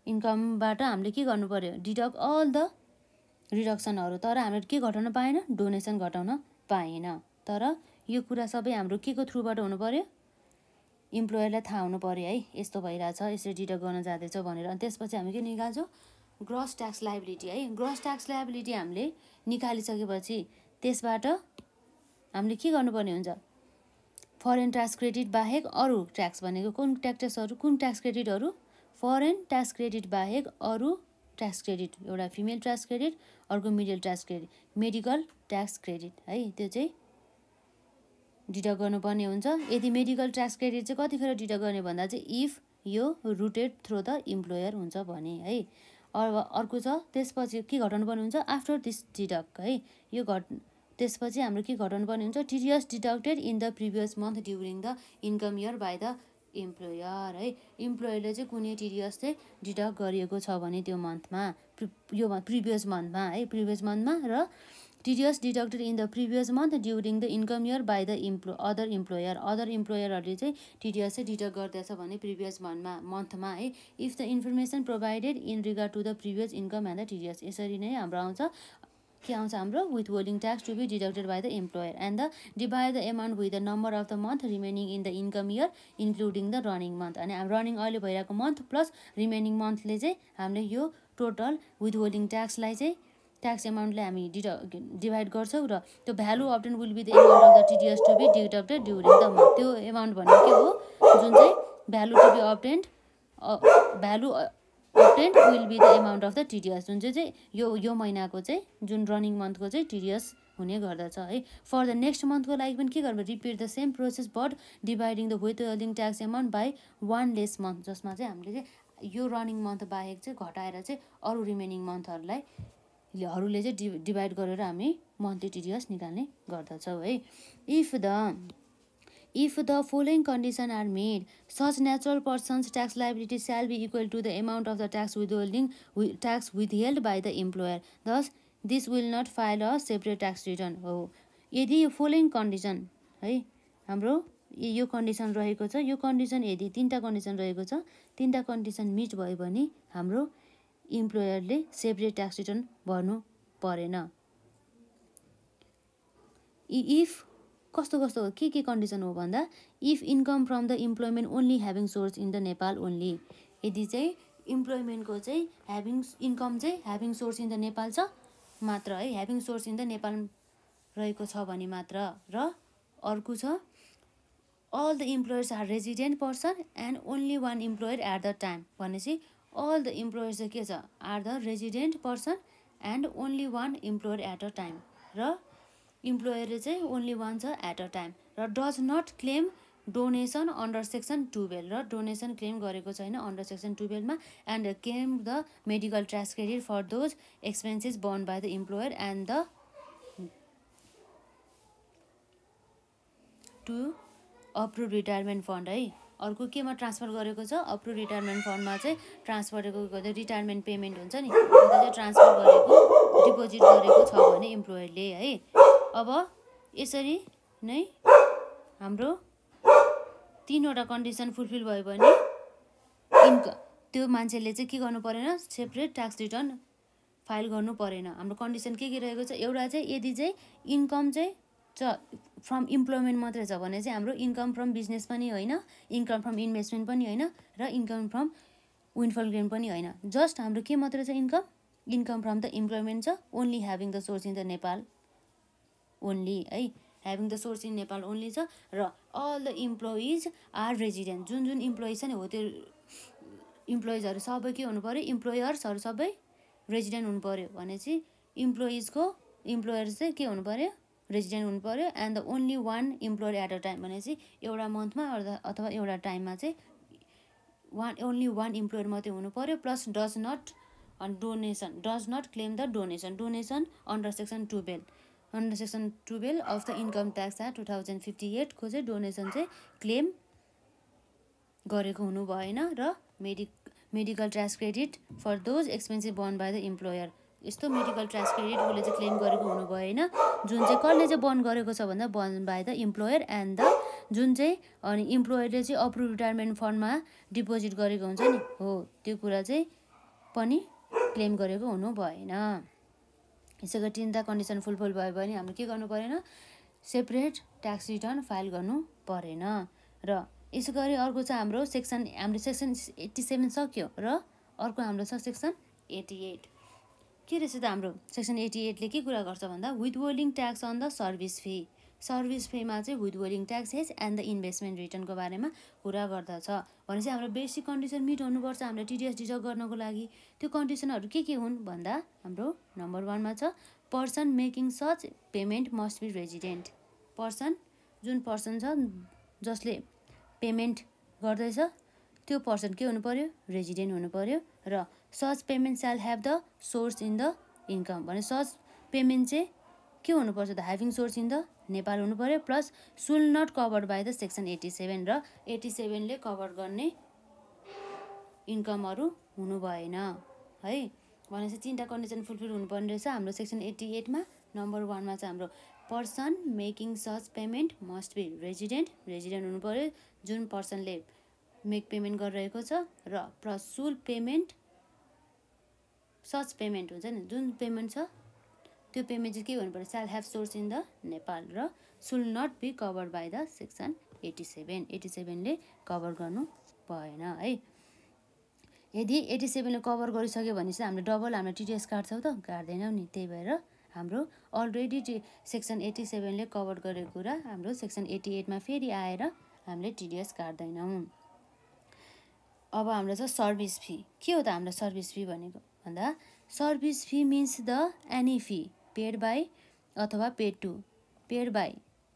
Speaker 1: इन्कमबाट हामीले के गर्नु पर्यो, डिडक्ट अल द रिडक्सनहरू। तर हामीले के घटाउन पाएन, डोनेसन घटाउन पाएन। तर यो कुरा सबै हाम्रो के को थ्रुबाट हुनु पर्यो, इम्प्लोयरलाई थाहा हुनु पर्यो है, यस्तो भइरहेछ, यसरी डिडक्ट गर्न जाँदैछ भनेर। अनि त्यसपछि हामी के निकाल्छौँ, ग्रस ट्याक्स लायबिलिटी है। ग्रस ट्याक्स लायबिलिटी हामीले निकालिसकेपछि त्यसबाट हामीले के गर्नुपर्ने हुन्छ, फरेन ट्याक्स क्रेडिट बाहेक अरू ट्याक्स भनेको कुन ट्याक्स क्रेडिटहरू, फरेन ट्याक्स क्रेडिट बाहेक अरू ट्याक्स क्रेडिट, एउटा फिमेल ट्याक्स क्रेडिट, अर्को middle tax credit, medical tax credit है, त्यो चाहिँ डिडक्ट गर्नुपर्ने हुन्छ। यदि मेडिकल ट्याक्स क्रेडिट चाहिँ कतिखेर डिडक्ट गर्ने भन्दा चाहिँ इफ यो रुटेड थ्रु द इम्प्लोयर हुन्छ भने है। अर्को छ त्यसपछि के घटाउनु पर्ने हुन्छ, आफ्टर दिस डिडक्ट है, यो त्यसपछि हाम्रो के घटाउनु पर्ने हुन्छ, TDS deducted in the previous month during the income year by the employer है। इम्प्लोयरले चाहिँ कुनै टिडिएस चाहिँ डिडक्ट गरिएको छ भने त्यो मन्थमा, यो प्रिभियस मन्थमा है, प्रिभियस मन्थमा, र TDS deducted in the previous month during the income year by the other इम्प्लोयरहरूले चाहिँ टिडिएस चाहिँ डिडक्ट गर्दैछ भने प्रिभियस मन्थमा है। If the information provided in regard to the previous income and the TDS, यसरी नै हाम्रो आउँछ, के आउँछ हाम्रो, withholding tax to be deducted by the employer and the divide the amount with the number of the month remaining in the income year including the running month. अनि हाम्रो running अहिले भइरहेको मन्थ प्लस रिमेनिङ मन्थले चाहिँ हामीले यो total with holding ट्याक्सलाई चाहिँ tax एमाउन्टलाई हामी divide गर्छौँ, र त्यो value obtained will be the amount of the TDS to be deducted during the month. त्यो एमाउन्ट भनेको के हो, जुन चाहिँ value to be obtained will be the amount of the TDS, जुन चाहिँ यो महिनाको चाहिँ, जुन रनिङ मन्थको चाहिँ टिडिएस हुने गर्दछ है। फर द नेक्स्ट मन्थको लागि पनि के गर्नु, repeat the same process but dividing the withholding tax amount by one less month, जसमा चाहिँ हामीले चाहिँ यो रनिङ मन्थ बाहेक चाहिँ घटाएर चाहिँ अरू रिमेनिङ मन्थहरूले चाहिँ डिभाइड गरेर हामी मन्थली टिडिएस निकाल्ने गर्दछौँ है। If the following conditions are made, such natural person's tax liability shall be equal to the amount of the tax withheld by the employer. Thus, this will not file a separate tax return. हो, यदि यो following condition है हाम्रो यो condition रहेको छ, यो condition यदि 3टा कन्डिसन रहेको छ, 3टा कन्डिसन मिट भयो भने हाम्रो इम्प्लोयरले सेपरेट ट्याक्स रिटर्न भर्नु परेन। इफ कस्तो के कन्डिसन हो भन्दा, if income from the employment only having source in the Nepal only, यदि चाहिँ इम्प्लोइमेन्टको चाहिँ इन्कम चाहिँ having source in the Nepal छ मात्र है, having source in the Nepal रहेको छ भने मात्र। र अर्को छ, all the employers are resident person and only one employer at the time, भनेपछि अल द इम्प्लोयर्स चाहिँ के छ, are the resident person and only one employer at a time, र इम्प्लोयरले चाहिँ ओन्ली वान छ एट अ टाइम, र does not claim donation under section 12, र डोनेसन क्लेम गरेको छैन अन्डर सेक्सन 12मा, and claim the medical tax credit for those expenses borne by the employer and the to approved retirement fund है। अर्को केमा transfer गरेको छ, अप्रुभ रिटायरमेन्ट फन्डमा चाहिँ ट्रान्सफर गरेको रिटायरमेन्ट पेमेन्ट हुन्छ नि, त्यो चाहिँ ट्रान्सफर गरेको डिपोजिट गरेको छ भने इम्प्लोयरले है। अब यसरी नै हाम्रो 3वटा कन्डिसन फुलफिल भयो भने त्यो मान्छेले चाहिँ के गर्नु परेन, सेपरेट ट्याक्स रिटर्न फाइल गर्नु परेन। हाम्रो कन्डिसन के रहेको छ, एउटा चाहिँ यदि चाहिँ इन्कम चाहिँ फ्रम इम्प्लोइमेन्ट मात्रै छ भने चाहिँ हाम्रो इन्कम फ्रम बिजनेस पनि होइन, इन्कम फ्रम इन्भेस्टमेन्ट पनि होइन, र इन्कम फ्रम विन्डफल गेन पनि होइन, जस्ट हाम्रो के मात्रै छ, इन्कम फ्रम द इम्प्लोइमेन्ट छ, only having the source in the Nepal only है, having the source in Nepal only छ, र all the employees are resident, जुन इम्प्लोइज छ नि हो त्यो इम्प्लोइजहरू सबै के हुनु पऱ्यो, इम्प्लोयर्सहरू सबै रेजिडेन्ट हुनु पऱ्यो भनेपछि इम्प्लोयर चाहिँ के हुनु पऱ्यो, रेजिडेन्ट हुनु पऱ्यो, and the only one employer at a time, भनेपछि एउटा मन्थमा अथवा एउटा टाइममा चाहिँ ओन्ली वान इम्प्लोयर मात्रै हुनु पऱ्यो, plus does not claim the donation under section 12 of the income tax act 2058 को चाहिँ डोनेसन चाहिँ क्लेम गरेको हुनु भएन, र medical tax credit for those expenses borne by the employer, यस्तो मेडिकल ट्याक्स क्रेडिट उसले चाहिँ क्लेम गरेको हुनु भएन, जुन चाहिँ कसले चाहिँ बर्न गरेको छ भन्दा borne by the employer and the जुन चाहिँ अनि इम्प्लोयरले चाहिँ अप्रुभ रिटायरमेन्ट फन्डमा डिपोजिट गरेको हुन्छ नि हो, त्यो कुरा चाहिँ पनि क्लेम गरेको हुनु भएन। यसै गरी तिनवटा कन्डिसन फुलफिल भयो भने हामीले के गर्नु परेन, सेपरेट ट्याक्स रिटर्न फाइल गर्नु परेन। र यसै गरी अर्को चाहिँ हाम्रो सेक्सन 87 सक्यो र अर्को हाम्रो छ सेक्सन 88। के रहेछ त हाम्रो सेक्सन 88ले के कुरा गर्छ भन्दा withholding tax on the service fee. Service फीमा चाहिँ withholding taxes and the investment रिटर्नको बारेमा कुरा गर्दछ। भनेपछि हाम्रो बेसिक कन्डिसन मिट हुनुपर्छ हामीले टिडिएस डिडक्ट गर्नको लागि। त्यो कन्डिसनहरू के हुन् भन्दा हाम्रो नम्बर 1 मा छ person making such payment must be resident. जुन पर्सन छ जसले पेमेन्ट गर्दैछ त्यो पर्सन के हुनु पर्यो, रेजिडेन्ट हुनु पर्यो। र such payment shall have the source in the income भने सच पेमेन्ट चाहिँ के हुनुपर्छ त having source in the Nepal हुनु पर्यो plus should not covered by the section 87 र 87ले कभर गर्ने इन्कमहरू हुनु भएन है। भनेपछि तीनटा कन्डिसन फुलफिल हुनुपर्ने रहेछ हाम्रो सेक्सन 88 मा। नम्बर 1 मा चाहिँ हाम्रो person making such payment must be resident हुनु पर्यो जुन पर्सनले मेक पेमेन्ट गरिरहेको छ। र प्लस सुल पेमेन्ट सच पेमेन्ट हुन्छ नि जुन पेमेन्ट छ त्यो पेमेन्ट चाहिँ के हुनु पर्यो, shall have source in the Nepal र should not be covered by the section 87ले कभर गर्नु भएन है। यदि 87ले कभर गरिसक्यो भने चाहिँ हामीले डबल हाम्रो टिडिएस काट्छौँ त, काट्दैनौँ नि। त्यही भएर हाम्रो अलरेडी सेक्सन 87ले कभर गरेको कुरा हाम्रो सेक्सन 88 मा फेरि आएर हामीले टिडिएस काट्दैनौँ। अब हाम्रो छ सर्भिस फी। के हो त हाम्रो सर्भिस फी भनेको भन्दा service fee means the any fee paid by अथवा पेड बाई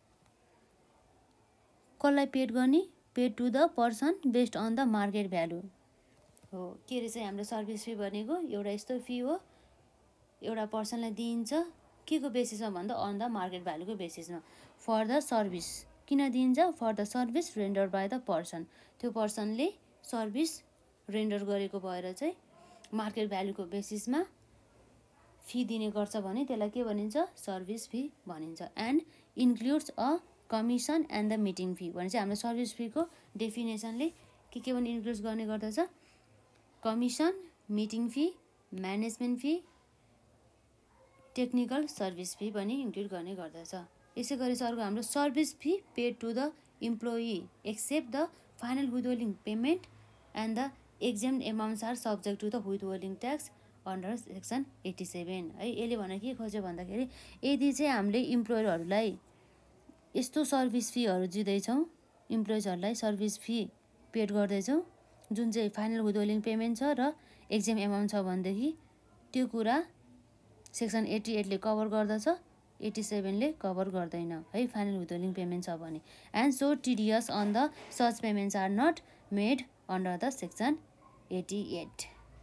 Speaker 1: कसलाई पेड गर्ने, paid to the person based on the market value हो। के रहेछ हाम्रो सर्भिस फी भनेको एउटा यस्तो फी हो एउटा पर्सनलाई दिइन्छ के को बेसिसमा भन्दा अन द मार्केट भ्यालुको बेसिसमा। फर द सर्भिस किन दिइन्छ, for the service render by the person. त्यो पर्सनले सर्भिस रेन्डर गरेको भएर चाहिँ मार्केट भ्यालुको बेसिसमा फी दिने गर्छ भने त्यसलाई के भनिन्छ, सर्भिस फी भनिन्छ। And includes a commission and the meeting fee भने चाहिँ हाम्रो सर्भिस फीको डेफिनेसनले के पनि इन्क्लुड गर्ने गर्दछ, commission, meeting fee, management fee, technical service fee पनि इन्क्लुड गर्ने गर्दछ। यसै गरी अर्को हाम्रो service fee paid to the employee except the final withholding payment and the exempt amounts are subject to the withholding tax under section 87 है। यसले भने के खोज्यो भन्दाखेरि यदि चाहिँ हामीले इम्प्लोयरहरूलाई यस्तो सर्भिस फीहरू दिँदैछौँ, इम्प्लोइजहरूलाई सर्भिस फी पेड गर्दैछौँ जुन चाहिँ फाइनल विथहोल्डिङ पेमेन्ट छ र एक्जेम एमाउन्ट छ भनेदेखि त्यो कुरा सेक्सन 88ले कभर गर्दछ, 87ले कभर गर्दैन है फाइनल विथहोल्डिङ पेमेन्ट छ भने। And so TDS on the such payments are not made under the section 88।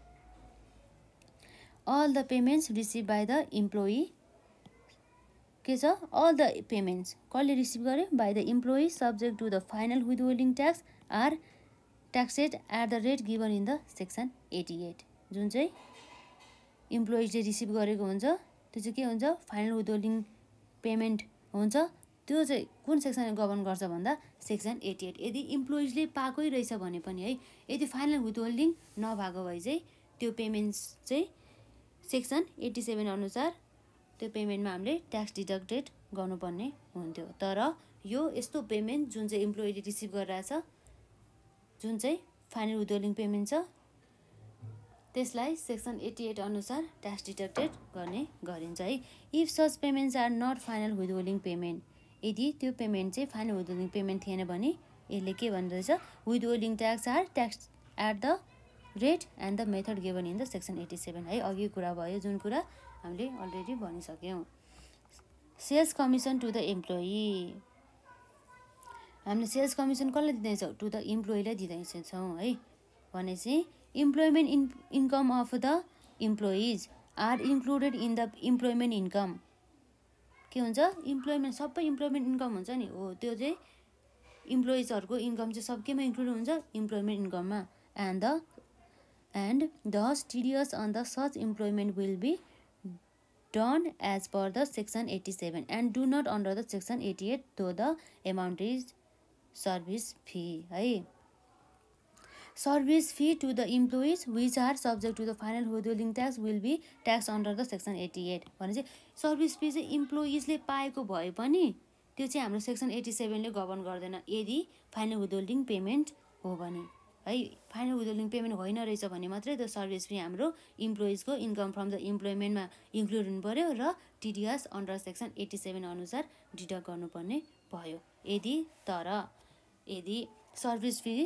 Speaker 1: All the payments receive by the employee के छ, अल द पेमेन्ट्स कसले रिसिभ गरे by the employee subject to the final withholding tax are taxed at the rate given in the section 88। जुन चाहिँ इम्प्लोइजले receive गरेको हुन्छ त्यो चाहिँ के हुन्छ, फाइनल विथहोल्डिङ पेमेन्ट हुन्छ। त्यो चाहिँ कुन सेक्सनले गभर्न गर्छ भन्दा सेक्सन 88। यदि इम्प्लोइजले पाएकै रहेछ भने पनि है, यदि फाइनल विथहोल्डिङ नभएको भए चाहिँ त्यो पेमेन्ट्स चाहिँ सेक्सन 87 अनुसार त्यो पेमेन्टमा हामीले ट्याक्स डिडक्टेड गर्नुपर्ने हुन्थ्यो। तर यो यस्तो पेमेन्ट जुन चाहिँ इम्प्लोइले रिसिभ गरिरहेछ जुन चाहिँ फाइनल विथहोल्डिङ पेमेन्ट छ त्यसलाई सेक्सन 88 अनुसार ट्याक्स डिडक्टेड गर्ने गरिन्छ है। If such payments are not final withholding payment यदि त्यो पेमेन्ट चाहिँ फाइनल विथहोल्डिङ पेमेन्ट थिएन भने यसले के भन्दछ, withholding tax are tax at the rate and the method given in the section 87 है। अघि कुरा भयो जुन कुरा हामीले अलरेडी भनिसक्यौँ। Sales commission to the employee हामीले सेल्स कमिसन कसलाई दिँदैछौँ, टु द इम्प्लोइलाई दिँदैछौँ है। भनेपछि employment income of the employees are included in the employment income. के हुन्छ, इम्प्लोइमेन्ट सबै इम्प्लोइमेन्ट इन्कम हुन्छ नि हो, त्यो चाहिँ इम्प्लोइजहरूको इन्कम चाहिँ सबैमा इन्क्लुड हुन्छ इम्प्लोइमेन्ट इन्कममा। And thus TDS on the such employment will be done as per the section 87 and do not under the section 88 though the amount is service fee है। Service fee to the employees which are subject to the final withholding tax will be tax under the section 88 भने चाहिँ service fee चाहिँ इम्प्लोइजले पाएको भए पनि त्यो चाहिँ हाम्रो सेक्सन 87ले गभर्न गर्दैन यदि फाइनल विथहोल्डिङ पेमेन्ट हो भने है। फाइनल विथहोल्डिङ पेमेन्ट होइन रहेछ भने मात्रै त्यो सर्भिस फी हाम्रो इम्प्लोइजको इन्कम फ्रम द इम्प्लोइमेन्टमा इन्क्लुड हुनु पर्यो र टिडिएस अन्डर सेक्सन 87 अनुसार डिडक्ट गर्नुपर्ने भयो। यदि सर्भिस फी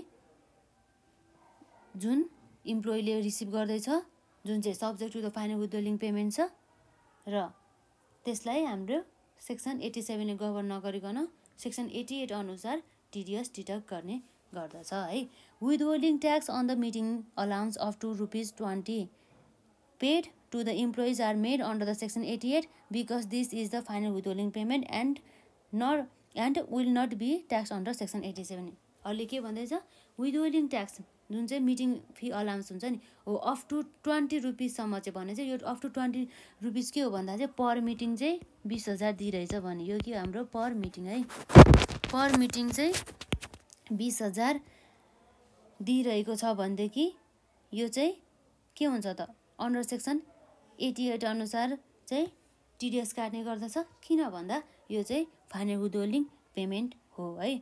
Speaker 1: जुन इम्प्लोइले रिसिभ गर्दैछ जुन चाहिँ subject to the final withholding payment छ र त्यसलाई हाम्रो सेक्सन 87 ले गभर्न नगरिकन सेक्सन 88 अनुसार टिडिएस डिडक्ट गर्ने गर्दछ है। Withholding tax on the meeting allowance of to ₹20 paid to the employees are made under the section 88 because this is the final withholding payment and will not be tax under section 87। अहिले के भन्दैछ विथहोल्डिङ tax जुन चाहिँ meeting fee allowance हुन्छ नि हो of to ₹20 चाहिँ भने चाहिँ यो अफ टु ₹20 के हो भन्दा चाहिँ पर मिटिङ चाहिँ 20,000 दिइरहेछ भने यो के हाम्रो पर मिटिङ है। पर मिटिङ चाहिँ 20,000 दिइरहेको छ भनेदेखि यो चाहिँ के हुन्छ त अन्डर सेक्सन 88 अनुसार चाहिँ टिडिएस काट्ने गर्दछ किन भन्दा यो चाहिँ फाइनल विथहोल्डिङ पेमेन्ट हो है।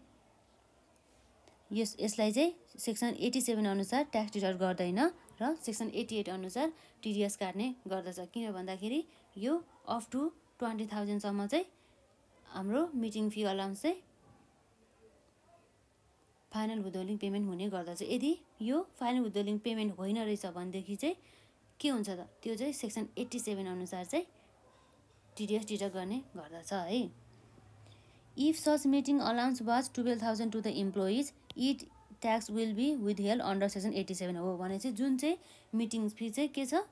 Speaker 1: यसलाई चाहिँ सेक्सन 87 अनुसार ट्याक्स डिडक्ट गर्दैन र सेक्सन 88 अनुसार टिडिएस काट्ने गर्दछ किन भन्दाखेरि यो अफ टु 20,000 सम्म चाहिँ हाम्रो मिटिङ फी अलाउन्स चाहिँ फाइनल विथहोल्डिङ पेमेन्ट हुने गर्दछ। यदि यो फाइनल विथहोल्डिङ पेमेन्ट होइन रहेछ भनेदेखि चाहिँ के हुन्छ त त्यो चाहिँ सेक्सन 87 अनुसार चाहिँ टिडिएस डिडक्ट गर्ने गर्दछ है। If such meeting allowance was 12,000 to the employees it tax will be withheld under section 87 हो भने चाहिँ जुन चाहिँ मिटिङ फी चाहिँ के छ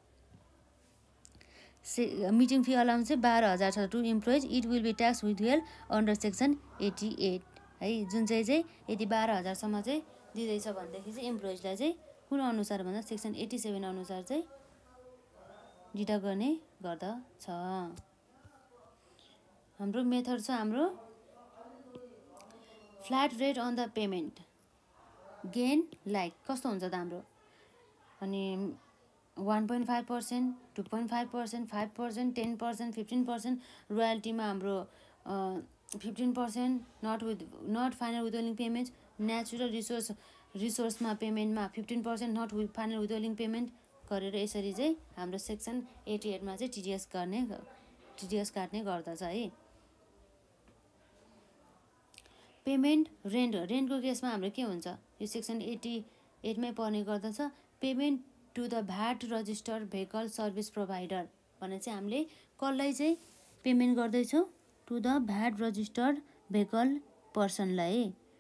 Speaker 1: मिटिङ फी अलाउन्स चाहिँ 12,000 छ to employees it will be tax withheld under section 88 है। जुन चाहिँ यदि 12,000 सम्म चाहिँ दिँदैछ भनेदेखि चाहिँ इम्प्लोइजलाई चाहिँ कुन अनुसार भन्दा सेक्सन 87 अनुसार चाहिँ डिडक्ट गर्ने गर्दछ। हाम्रो मेथड छ हाम्रो flat rate on the payment gain like कस्तो हुन्छ त हाम्रो अनि 1.5%, 2.5%, 5%, 10%, 15% रोयल्टीमा हाम्रो 15% not final withholding payment natural रिसोर्समा पेमेन्टमा 15% नट फाइनल विथहोल्डिङ पेमेन्ट गरेर यसरी चाहिँ हाम्रो सेक्सन 88 मा चाहिँ टिडिएस काट्ने गर्दछ है। पेमेन्ट रेन्टको केसमा हाम्रो के हुन्छ यो सेक्सन 88 मै पर्ने गर्दछ। Payment to the VAT registered vehicle service provider भने चाहिँ हामीले कसलाई चाहिँ पेमेन्ट गर्दैछौँ to the VAT registered vehicle पर्सनलाई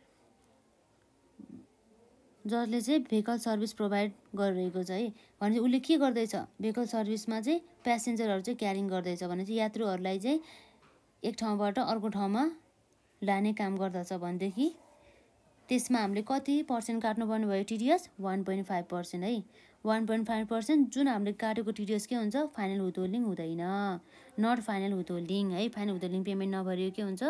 Speaker 1: जसले चाहिँ भेहिकल सर्भिस प्रोभाइड गरिरहेको छ है। भने चाहिँ उसले के गर्दैछ भेहिकल सर्भिसमा चाहिँ प्यासेन्जरहरू चाहिँ क्यारिङ गर्दैछ भने चाहिँ यात्रुहरूलाई चाहिँ एक ठाउँबाट अर्को ठाउँमा लाने काम गर्दछ भनेदेखि त्यसमा हामीले कति पर्सेन्ट काट्नुपर्ने भयो टिडिएस 1.5% है। 1.5% जुन हामीले काटेको टिडिएस के हुन्छ फाइनल विथहोल्डिङ हुँदैन नट फाइनल विथहोल्डिङ है। फाइनल विथहोल्डिङ पेमेन्ट नभरियो के हुन्छ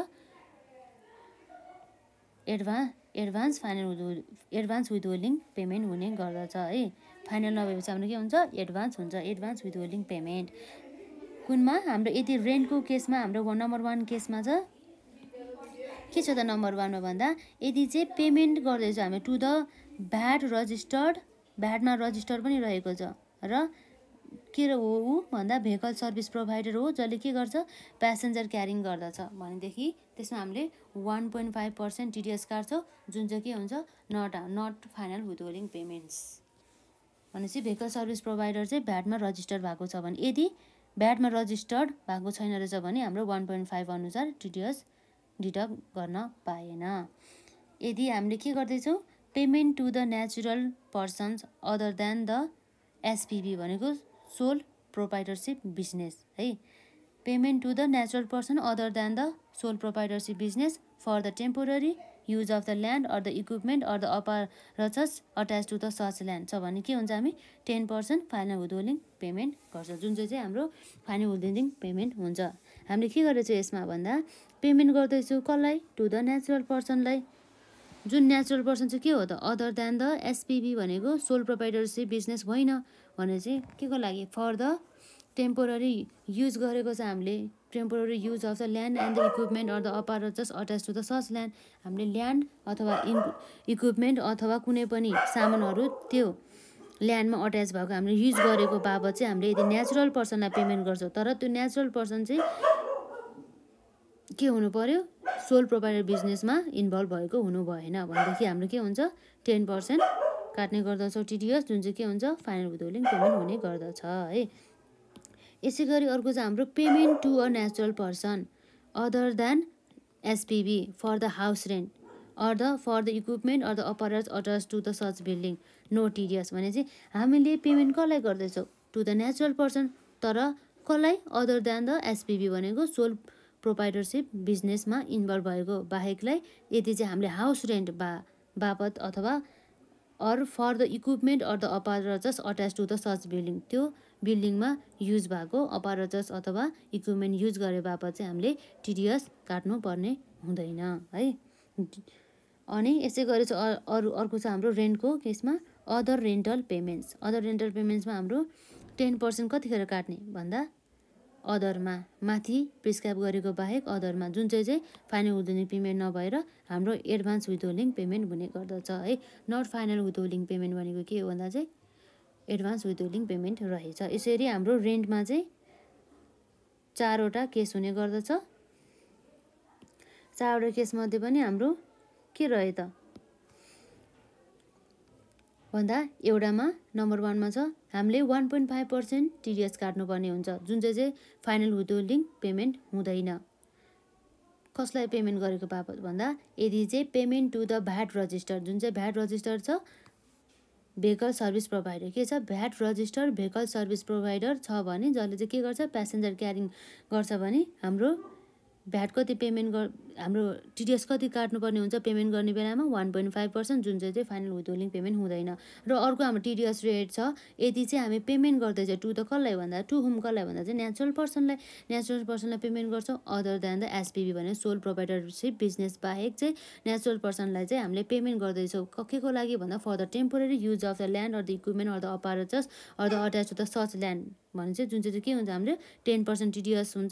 Speaker 1: एडभान्स विथहोल्डिङ पेमेन्ट हुने गर्दछ है। फाइनल नभएपछि हाम्रो के हुन्छ एडभान्स विथहोल्डिङ पेमेन्ट कुनमा हाम्रो यदि रेन्टको केसमा हाम्रो नम्बर 1 केसमा छ के छ त नम्बर 1 मा भन्दा यदि चाहिँ पेमेन्ट गर्दैछ हामी टु द भ्याटमा रजिस्टर पनि रहेको छ र के हो ऊ भन्दा भेहिकल सर्भिस प्रोभाइडर हो जसले के गर्छ प्यासेन्जर क्यारिङ गर्दछ भनेदेखि त्यसमा हामीले 1.5% टिडिएस काट्छौँ जुन चाहिँ के हुन्छ नट फाइनल विथहोल्डिङ पेमेन्ट्स भनेपछि भेहिकल सर्भिस प्रोभाइडर चाहिँ भ्याटमा रजिस्टर भएको छ भने यदि भ्याटमा रजिस्टर्ड भएको छैन रहेछ भने हाम्रो 1.5 अनुसार टिडिएस डिडक्ट गर्न पाएन। यदि हामीले के गर्दैछौँ payment to the natural persons other than the SPB भनेको सोल प्रोप्राइटरसिप बिजनेस है। Payment to the natural person other than the sole proprietorship business for the temporary use of the land or the equipment or the operators attach to the such land छ भने के हुन्छ हामी 10% final withholding payment गर्छ जुन चाहिँ हाम्रो final withholding payment हुन्छ। हामीले के गरेछौँ यसमा भन्दा पेमेन्ट गर्दैछौँ कसलाई टु द नेचुरल पर्सनलाई जुन नेचुरल पर्सन चाहिँ के हो त, अदर देन द एसपिबी भनेको सोल प्रोप्राइटरसिप बिजनेस होइन भने चाहिँ के को लागि, फर द टेम्पोररी युज गरेको छ हामीले, temporary use of the land and the equipment or the operators attach to the such land. हामीले ल्यान्ड अथवा इक्विपमेन्ट अथवा कुनै पनि सामानहरू त्यो ल्यान्डमा अट्याच भएको हामीले युज गरेको बाबत चाहिँ हामीले यदि नेचुरल पर्सनलाई पेमेन्ट गर्छौँ, तर त्यो नेचुरल पर्सन चाहिँ के हुनु पर्यो, सोल प्रोप्राइटर बिजनेसमा इन्भल्भ भएको हुनु भएन भनेदेखि हाम्रो के हुन्छ 10% काट्ने गर्दछौँ टिडिएस, जुन चाहिँ के हुन्छ फाइनल विथहोल्डिङ पेमेन्ट हुने गर्दछ है। यसै गरी अर्को चाहिँ हाम्रो payment to a natural person other than SPB for the house rent for the equipment or the operators attach to the such building no TDS भने चाहिँ हामीले पेमेन्ट कसलाई गर्दैछौँ, टु द नेचुरल पर्सन, तर कसलाई, अदर देन द एसपिबी भनेको sole proprietorship बिजनेसमा involve भएको बाहेकलाई यदि चाहिँ हामीले हाउस रेन्ट बापत अथवा or for the equipment or the operators attach to the such building त्यो बिल्डिङमा युज भएको अपरेटर्स अथवा इक्विपमेन्ट युज गरे बापत चाहिँ हामीले टिडिएस काट्नु पर्ने हुँदैन है। अनि यसै गरी चाहिँ अर्को छ हाम्रो रेन्टको केसमा other rental payments. Other rental पेमेन्ट्समा हाम्रो 10% कतिखेर काट्ने भन्दा अदरमा माथि प्रिस्क्राइब गरेको बाहेक अदरमा जुन चाहिँ फाइनल विथहोल्डिङ पेमेन्ट नभएर हाम्रो एडभान्स विथहोल्डिङ पेमेन्ट हुने गर्दछ है। नट फाइनल विथहोल्डिङ पेमेन्ट भनेको के हो भन्दा चाहिँ एडभान्स विथहोल्डिङ पेमेन्ट रहेछ। यसरी हाम्रो रेन्टमा चाहिँ 4वटा केस हुने गर्दछ। 4वटा केसमध्ये पनि हाम्रो के रह्यो त भन्दा एउटामा नम्बर 1मा छ हामीले 1.5% टिडिएस काट्नुपर्ने हुन्छ, जुन चाहिँ फाइनल विथहोल्डिङ पेमेन्ट हुँदैन। कसलाई पेमेन्ट गरेको बापत भन्दा यदि चाहिँ payment to the VAT register, जुन चाहिँ भ्याट रजिस्टर छ भेहिकल सर्भिस प्रोभाइडर, के छ VAT register vehicle service provider छ भने जसले चाहिँ के गर्छ प्यासेन्जर क्यारिङ गर्छ भने हाम्रो भ्याट कति पेमेन्ट हाम्रो टिडिएस कति काट्नुपर्ने हुन्छ पेमेन्ट गर्ने बेलामा 1.5%, जुन चाहिँ फाइनल विथहोल्डिङ पेमेन्ट हुँदैन। र अर्को हाम्रो टिडिएस रेट छ यदि चाहिँ हामी पेमेन्ट गर्दैछ टु द कसलाई भन्दा टु हुम कसलाई भन्दा चाहिँ नेचुरल पर्सनलाई पेमेन्ट गर्छौँ अदर देन द एसपिबी भने सोल प्रोप्राइटरसिप बिजनेस बाहेक चाहिँ नेचुरल पर्सनलाई चाहिँ हामीले पेमेन्ट गर्दैछौँ के को लागि भन्दा for the temporary use of the land or the equipment or the operators or the attach to the such land भने चाहिँ जुन चाहिँ के हुन्छ हाम्रो 10% टिडिएस हुन्छ,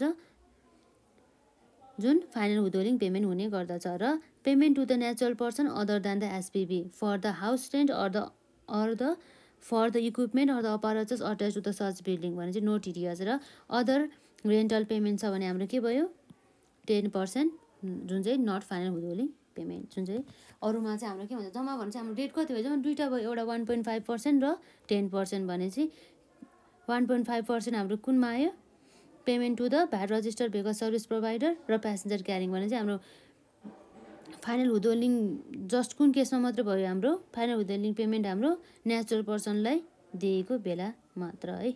Speaker 1: जुन फाइनल विथहोल्डिङ पेमेन्ट हुने गर्दछ। र payment to the natural person other than the SPB for the house rent for the equipment or the operators attach to the such building भने चाहिँ नो टिडिएस। र अदर रेन्टल पेमेन्ट छ भने हाम्रो के भयो 10%, जुन चाहिँ नट फाइनल विथहोल्डिङ पेमेन्ट, जुन चाहिँ अरूमा चाहिँ हाम्रो के भन्छ जम्मा भने चाहिँ हाम्रो रेट कति भयो जम्मा दुईवटा भयो, एउटा 1.5% र 10% भने चाहिँ 1.5% हाम्रो कुनमा आयो payment to the VAT register vehicle service provider र प्यासेन्जर क्यारिङ भने चाहिँ हाम्रो फाइनल विथहोल्डिङ जस्ट कुन केसमा मात्र भयो हाम्रो फाइनल विथहोल्डिङ पेमेन्ट हाम्रो नेचुरल पर्सनलाई दिएको बेला मात्र है,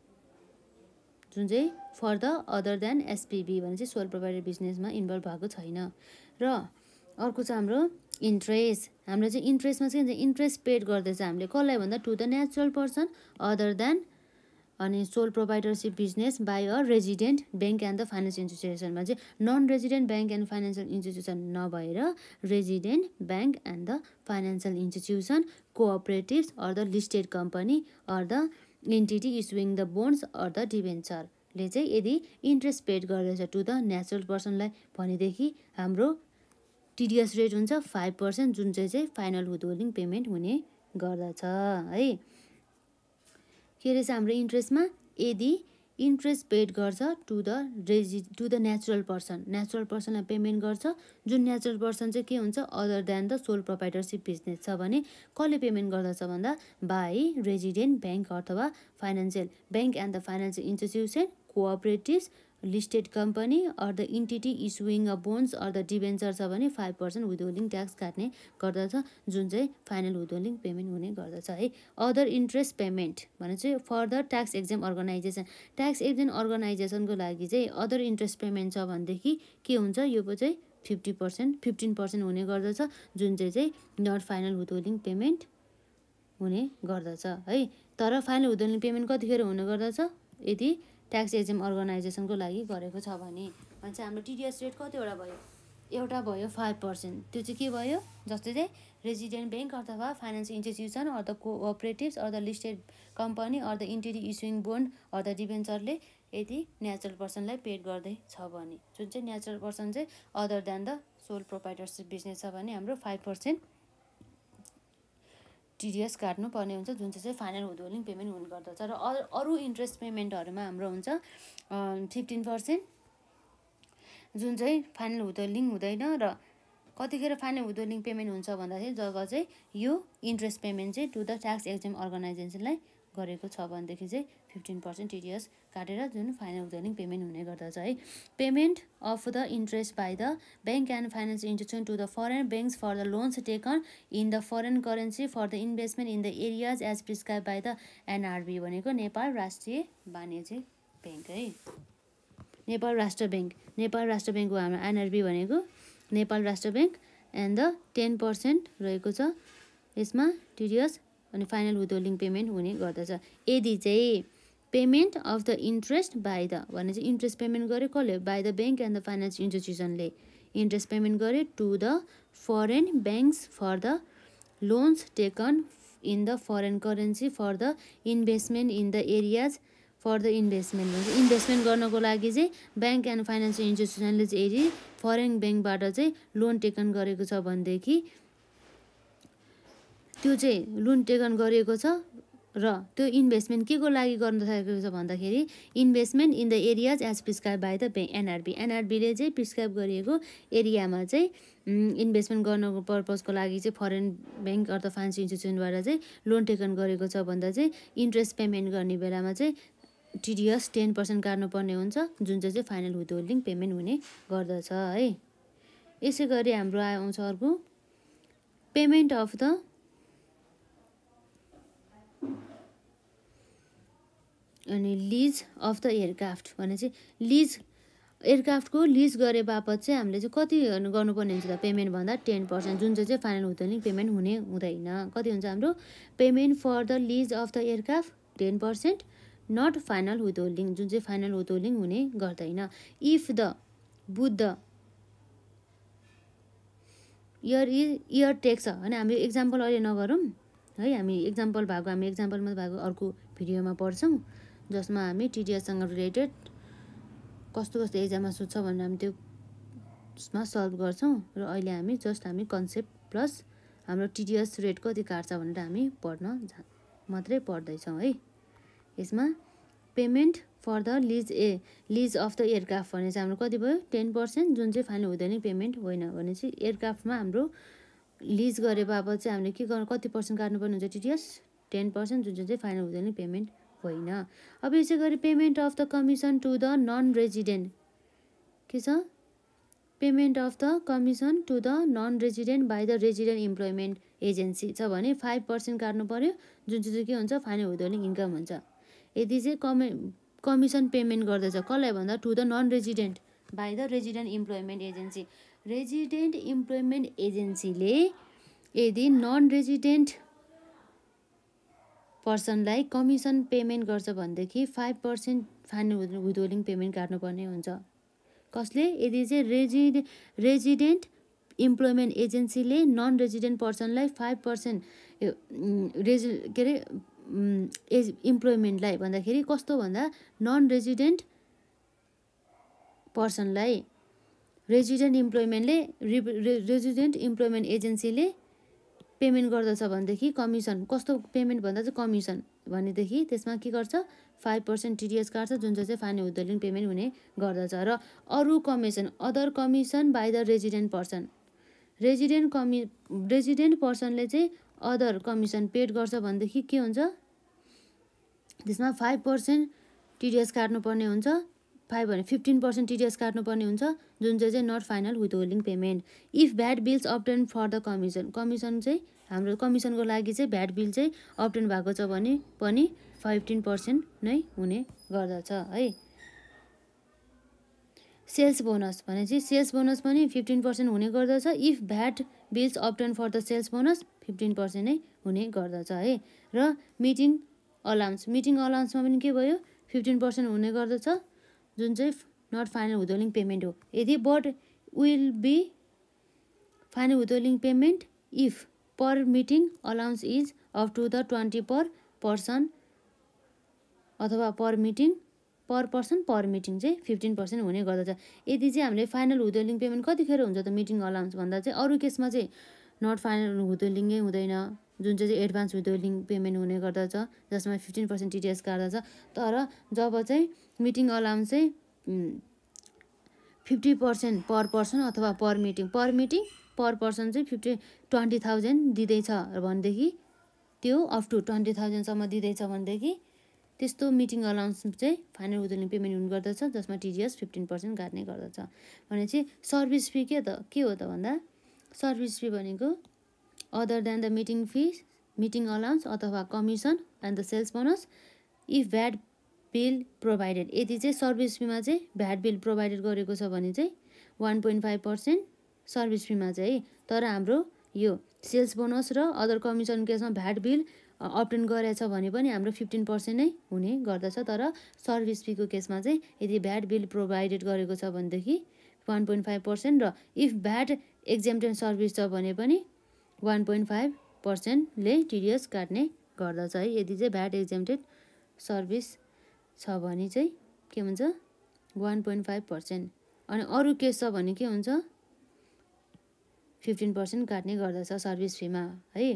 Speaker 1: जुन चाहिँ for the other than SPB भने चाहिँ सोल प्रोभाइडर बिजनेसमा इन्भल्भ भएको छैन। र अर्को छ हाम्रो इन्ट्रेस्ट। हाम्रो चाहिँ इन्ट्रेस्टमा चाहिँ इन्ट्रेस्ट पेड गर्दैछ हामीले कसलाई भन्दा to the natural person other than अनि sole proprietorship business by a resident bank and the financial इन्स्टिट्युसनमा चाहिँ non resident bank and financial institution नभएर resident bank and the financial institution cooperatives or the listed company or the entity issuing the bonds or the डिभेन्चरले चाहिँ यदि interest paid गर्दैछ to the natural पर्सनलाई भनेदेखि हाम्रो टिडिएस रेट हुन्छ 5%, जुन चाहिँ फाइनल विथहोल्डिङ पेमेन्ट हुने गर्दछ है। के रहेछ हाम्रो इन्ट्रेस्टमा यदि इन्ट्रेस्ट पेड गर्छ टु द नेचुरल पर्सनलाई पेमेन्ट गर्छ, जुन नेचुरल पर्सन चाहिँ के हुन्छ other than the sole proprietorship business छ भने कसले पेमेन्ट गर्दछ भन्दा बाई रेजिडेन्ट ब्याङ्क अथवा financial bank and the financial institution cooperatives listed company or the entity issuing a bonds or the debenture छ भने 5% विथहोल्डिङ ट्याक्स काट्ने गर्दछ, जुन चाहिँ फाइनल विथहोल्डिङ पेमेन्ट हुने गर्दछ है। अदर इन्ट्रेस्ट पेमेन्ट भने चाहिँ for the tax exempt organization, tax exempt अर्गनाइजेसनको लागि चाहिँ अदर इन्ट्रेस्ट पेमेन्ट छ भनेदेखि के हुन्छ यो चाहिँ 15% हुने गर्दछ, जुन चाहिँ नट फाइनल विथहोल्डिङ पेमेन्ट हुने गर्दछ है। तर फाइनल विथहोल्डिङ पेमेन्ट कतिखेर हुने गर्दछ यदि ट्याक्स एक्जाम अर्गनाइजेसनको लागि गरेको छ भने चाहिँ हाम्रो टिडिएस रेट कतिवटा भयो एउटा भयो 5%, त्यो चाहिँ के भयो, जस्तै चाहिँ रेजिडेन्ट ब्याङ्क अथवा financial institution or the cooperatives or the listed company or the entity issuing bond or the डिभेन्चरले यदि नेचुरल पर्सनलाई पेड गर्दैछ भने, जुन चाहिँ नेचुरल पर्सन चाहिँ other than the sole proprietorship business छ भने हाम्रो 5% टिडिएस काट्नुपर्ने हुन्छ, जुन चाहिँ फाइनल विथहोल्डिङ पेमेन्ट हुने गर्दछ। र अरू इन्ट्रेस्ट पेमेन्टहरूमा हाम्रो हुन्छ 15%, जुन चाहिँ फाइनल विथहोल्डिङ हुँदैन। र कतिखेर फाइनल विथहोल्डिङ पेमेन्ट हुन्छ भन्दाखेरि जब चाहिँ यो इन्ट्रेस्ट पेमेन्ट चाहिँ टु द ट्याक्स एक्जाम अर्गनाइजेसनलाई गरेको छ भनेदेखि चाहिँ 15% टिडिएस काटेर जुन फाइनल विथहोल्डिङ पेमेन्ट हुने गर्दछ है। Payment of the interest by the bank and financial institution to the foreign banks for the loans taken in the foreign currency for the investment in the areas as prescribe by the NRB भनेको नेपाल राष्ट्रिय वाणिज्य bank है। नेपाल राष्ट्र bank, Nepal राष्ट्र ब्याङ्कको हाम्रो NRB भनेको नेपाल राष्ट्र ब्याङ्क एन्ड द 10% रहेको छ यसमा टिडिएस अनि फाइनल विथहोल्डिङ पेमेन्ट हुने गर्दछ। यदि चाहिँ payment of the interest by the भने चाहिँ इन्ट्रेस्ट पेमेन्ट गर्यो कसले, by the bank and the फाइनेन्सियल इन्स्टिट्युसनले इन्ट्रेस्ट पेमेन्ट गर्यो to the foreign banks for the loans taken in the foreign currency for the investment in the areas for the investment भन्छ। Investment गर्नको लागि चाहिँ bank and financial इन्स्टिट्युसनले चाहिँ यदि foreign ब्याङ्कबाट चाहिँ लोन टेकन गरेको छ भनेदेखि त्यो चाहिँ लोन टेकन गरिएको छ र त्यो इन्भेस्टमेन्ट के को लागि गर्न सकेको छ भन्दाखेरि investment in the areas as prescribe by the NRB, एनआरबीले चाहिँ प्रिस्क्राइब गरिएको एरियामा चाहिँ इन्भेस्टमेन्ट गर्नको पर्पजको लागि चाहिँ फरेन ब्याङ्क अथवा फाइनेन्सियल इन्स्टिट्युसनबाट चाहिँ लोन टेकन गरेको छ भन्दा चाहिँ इन्ट्रेस्ट पेमेन्ट गर्ने बेलामा चाहिँ टिडिएस 10% काट्नुपर्ने हुन्छ, जुन चाहिँ फाइनल विथहोल्डिङ पेमेन्ट हुने गर्दछ है। यसै गरी हाम्रो आउँछ अर्को पेमेन्ट अफ द अनि लिज अफ द एयरक्राफ्ट भने चाहिँ लिज एयरक्राफ्टको लिज गरे बापत चाहिँ हामीले चाहिँ कति गर्नुपर्ने हुन्छ त पेमेन्ट भन्दा 10%, जुन चाहिँ फाइनल विथहोल्डिङ पेमेन्ट हुने हुँदैन। कति हुन्छ हाम्रो payment for the lease of the aircraft 10%, not final withholding, जुन चाहिँ फाइनल विथहोल्डिङ हुने गर्दैन। इफ द बुध इयर टेक्स अनि हामी एक्जाम्पल अहिले नगरौँ है, हामी एक्जाम्पल भएको हामी एक्जाम्पलमा भएको अर्को भिडियोमा पढ्छौँ जसमा हामी टिडिएससँग रिलेटेड कस्तो कस्तो एक्जाममा सोध्छ भनेर हामी त्यो उसमा सल्भ गर्छौँ। र अहिले हामी जस्ट हामी कन्सेप्ट प्लस हाम्रो टिडिएस रेट कति काट्छ भनेर हामी पढ्न मात्रै पढ्दैछौँ है। यसमा payment for the lease of the aircraft भने चाहिँ हाम्रो कति भयो 10%, जुन चाहिँ फाइनल विथहोल्डिङ पेमेन्ट होइन भने चाहिँ एयरक्राफ्टमा हाम्रो लिज गरे बापत चाहिँ हामीले के गर्नु कति पर्सेन्ट काट्नुपर्ने हुन्छ टिडिएस 10%, जुन चाहिँ फाइनल विथहोल्डिङ पेमेन्ट होइन। अब यसै गरी payment of the commission to the non resident के छ, payment of the commission to the non resident by the resident employment agency छ भने 5% काट्नु पर्यो, जुन चाहिँ के हुन्छ फाइनल विथहोल्डिङ इन्कम हुन्छ। यदि चाहिँ कमिसन पेमेन्ट गर्दैछ कसलाई भन्दा to the non resident by the resident employment agency, resident employment एजेन्सीले यदि नन रेजिडेन्ट पर्सनलाई कमिसन पेमेन्ट गर्छ भनेदेखि 5% फाइनल विथहोल्डिङ पेमेन्ट काट्नुपर्ने हुन्छ। कसले, यदि चाहिँ रेजिडेन्ट इम्प्लोइमेन्ट एजेन्सीले नन रेजिडेन्ट पर्सनलाई 5% के अरे इम्प्लोइमेन्टलाई भन्दाखेरि कस्तो भन्दा नन रेजिडेन्ट पर्सनलाई रेजिडेन्ट इम्प्लोइमेन्ट एजेन्सीले पेमेन्ट गर्दछ भनेदेखि कमिसन कस्तो पेमेन्ट भन्दा चाहिँ कमिसन भनेदेखि त्यसमा के गर्छ 5% टिडिएस काट्छ, जुन चाहिँ फाइनल विथहोल्डिङ पेमेन्ट हुने गर्दछ। र अरू commission other commission by the resident person, resident पर्सनले चाहिँ अदर कमिसन पेड गर्छ भनेदेखि के हुन्छ त्यसमा 5% टिडिएस काट्नुपर्ने हुन्छ, 5 भने 15% टिडिएस काट्नुपर्ने हुन्छ, जुन चाहिँ not final withholding payment. If VAT bills obtain for the commission चाहिँ हाम्रो कमिसनको लागि चाहिँ भ्याट बिल चाहिँ अब्टेन भएको छ भने पनि 15% नै हुने गर्दछ है। सेल्स बोनस भने चाहिँ सेल्स बोनस पनि 15% हुने गर्दछ। If VAT bills obtain for the sales bonus 15% नै हुने गर्दछ है। र मिटिङ अलाउन्समा पनि के भयो 15% हुने गर्दछ, जुन चाहिँ नट फाइनल विथहोल्डिङ पेमेन्ट हो। यदि but will be final withholding payment if per meeting allowance is up to the 20 per person अथवा पर पर्सन पर मिटिङ चाहिँ 15% हुने गर्दछ। यदि चाहिँ हामीले फाइनल विथहोल्डिङ पेमेन्ट कतिखेर हुन्छ त मिटिङ अलाउन्स भन्दा चाहिँ अरू केसमा चाहिँ नट फाइनल विथहोल्डिङै हुँदैन, जुन चाहिँ एडभान्स विथहोल्डिङ पेमेन्ट हुने गर्दछ, जसमा 15% टिडिएस काट्दछ। तर जब चाहिँ मिटिङ अलाउन्स चाहिँ 50% पर पर्सन अथवा पर मिटिङ पर पर्सन चाहिँ 20,000 दिँदैछ भनेदेखि, त्यो अप टु 20,000सम्म दिँदैछ भनेदेखि त्यस्तो मिटिङ अलाउन्स चाहिँ फाइनल विथहोल्डिङ पेमेन्ट हुने गर्दछ, जसमा टिडिएस 15% काट्ने गर्दछ। भनेपछि सर्भिस फी के हो त भन्दा, सर्भिस फी भनेको other than the meeting fee, meeting allowance अथवा commission and the sales bonus if VAT bill provided. यदि चाहिँ सर्भिस फीमा चाहिँ भ्याट बिल प्रोभाइडेड गरेको छ भने चाहिँ 1.5% सर्भिस फीमा चाहिँ, तर हाम्रो यो सेल्स बोनस र अदर कमिसन केसमा भ्याट बिल अप्टेन गरेछ भने पनि हाम्रो 15% नै हुने गर्दछ। तर सर्भिस फीको केसमा चाहिँ यदि भ्याट बिल प्रोभाइडेड गरेको छ भनेदेखि 1.5% र इफ भ्याट एक्जेम्प्टेड सर्भिस छ भने पनि 1.5%ले टिडिएस काट्ने गर्दछ है। यदि चाहिँ भ्याट एक्जेम्प्टेड सर्भिस छ भने चाहिँ के हुन्छ 1.5%, अनि अरू केस छ भने के हुन्छ 15% काट्ने गर्दछ सर्भिस फीमा है।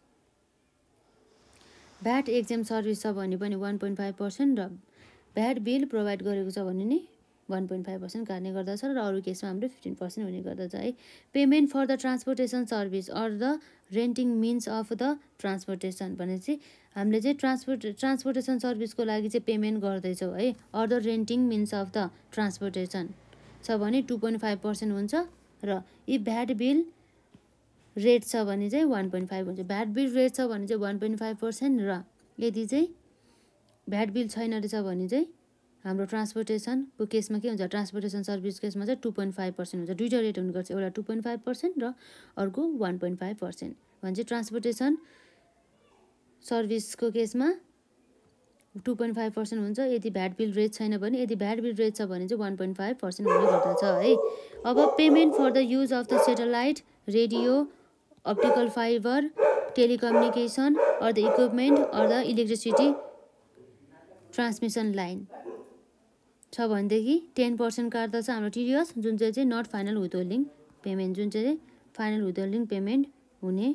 Speaker 1: भ्याट एक्जेम्प्ट सर्भिस छ भने पनि 1.5% र भ्याट बिल प्रोभाइड गरेको छ भने नि 1.5% काट्ने गर्दछ र अरू केसमा हाम्रो 15% हुने गर्दछ है। Payment for the transportation service or the renting means of the transportation भनेपछि हामीले चाहिँ ट्रान्सपोर्टेसन सर्भिसको लागि चाहिँ पेमेन्ट गर्दैछौँ है। Or the renting means of the transportation छ भने 2.5% हुन्छ र इफ भ्याट बिल रेट छ भने चाहिँ 1.5 हुन्छ। भ्याट बिल रेट छ भने चाहिँ 1.5% र यदि चाहिँ भ्याट बिल छैन रहेछ भने चाहिँ हाम्रो ट्रान्सपोर्टेसनको केसमा के हुन्छ, ट्रान्सपोर्टेसन सर्भिस केसमा चाहिँ 2.5% हुन्छ। दुईवटा रेट हुनुपर्छ, एउटा 2.5% र अर्को 1.5%। भने चाहिँ ट्रान्सपोर्टेसन सर्भिसको केसमा 2.5% हुन्छ यदि भ्याट बिल रेट छैन भने। यदि भ्याट बिल रेट छ भने चाहिँ 1.5% हुने गर्दछ है। अब payment for the use of the satellite, radio, optical fibre, telecommunication or the equipment or the electricity transmission line छ भनेदेखि 10% काट्दछ हाम्रो टिडिएस, जुन चाहिँ नट फाइनल विथहोल्डिङ पेमेन्ट, जुन चाहिँ फाइनल विथहोल्डिङ पेमेन्ट हुने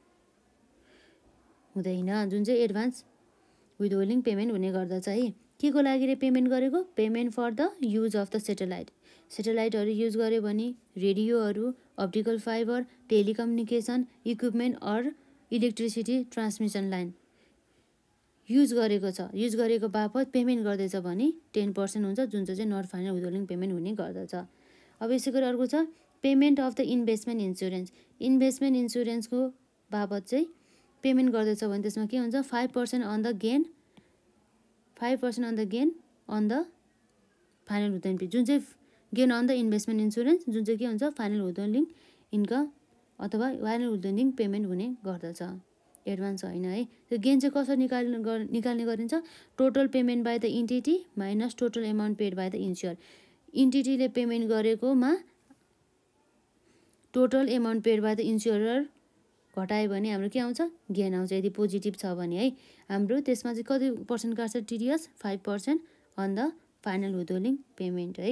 Speaker 1: हुँदैन, जुन चाहिँ एडभान्स विथहोल्डिङ पेमेन्ट हुने गर्दछ है। के को लागि पेमेन्ट गरेको, payment for the use of the सेटेलाइटहरू युज गर्यो भने, रेडियोहरू, optical fibre, telecommunication equipment or electricity transmission line use गरेको बापत पेमेन्ट गर्दैछ भने 10% हुन्छ, जुन चाहिँ नट फाइनल विथहोल्डिङ पेमेन्ट हुने गर्दछ। अब यसै गरी अर्को छ payment of the investment insurance. Investment इन्सुरेन्सको बापत चाहिँ पेमेन्ट गर्दैछ भने त्यसमा के हुन्छ 5% on the gain, 5% on the gain on the final withholding pay, जुन चाहिँ gain on the investment insurance, जुन चाहिँ के हुन्छ फाइनल विथहोल्डिङ इन्कम अथवा फाइनल विथहोल्डिङ पेमेन्ट हुने गर्दछ, एडभान्स होइन है। त्यो गेन चाहिँ कसरी निकाल्ने गरिन्छ, total payment by the entity minus total amount paid by the insure. इन्टिटीले पेमेन्ट गरेकोमा total amount paid by the insurer घटायो भने हाम्रो के आउँछ, गेन आउँछ। यदि पोजिटिभ छ भने है हाम्रो त्यसमा चाहिँ कति पर्सेन्ट काट्छ TDS, 5% on the final withholding payment है।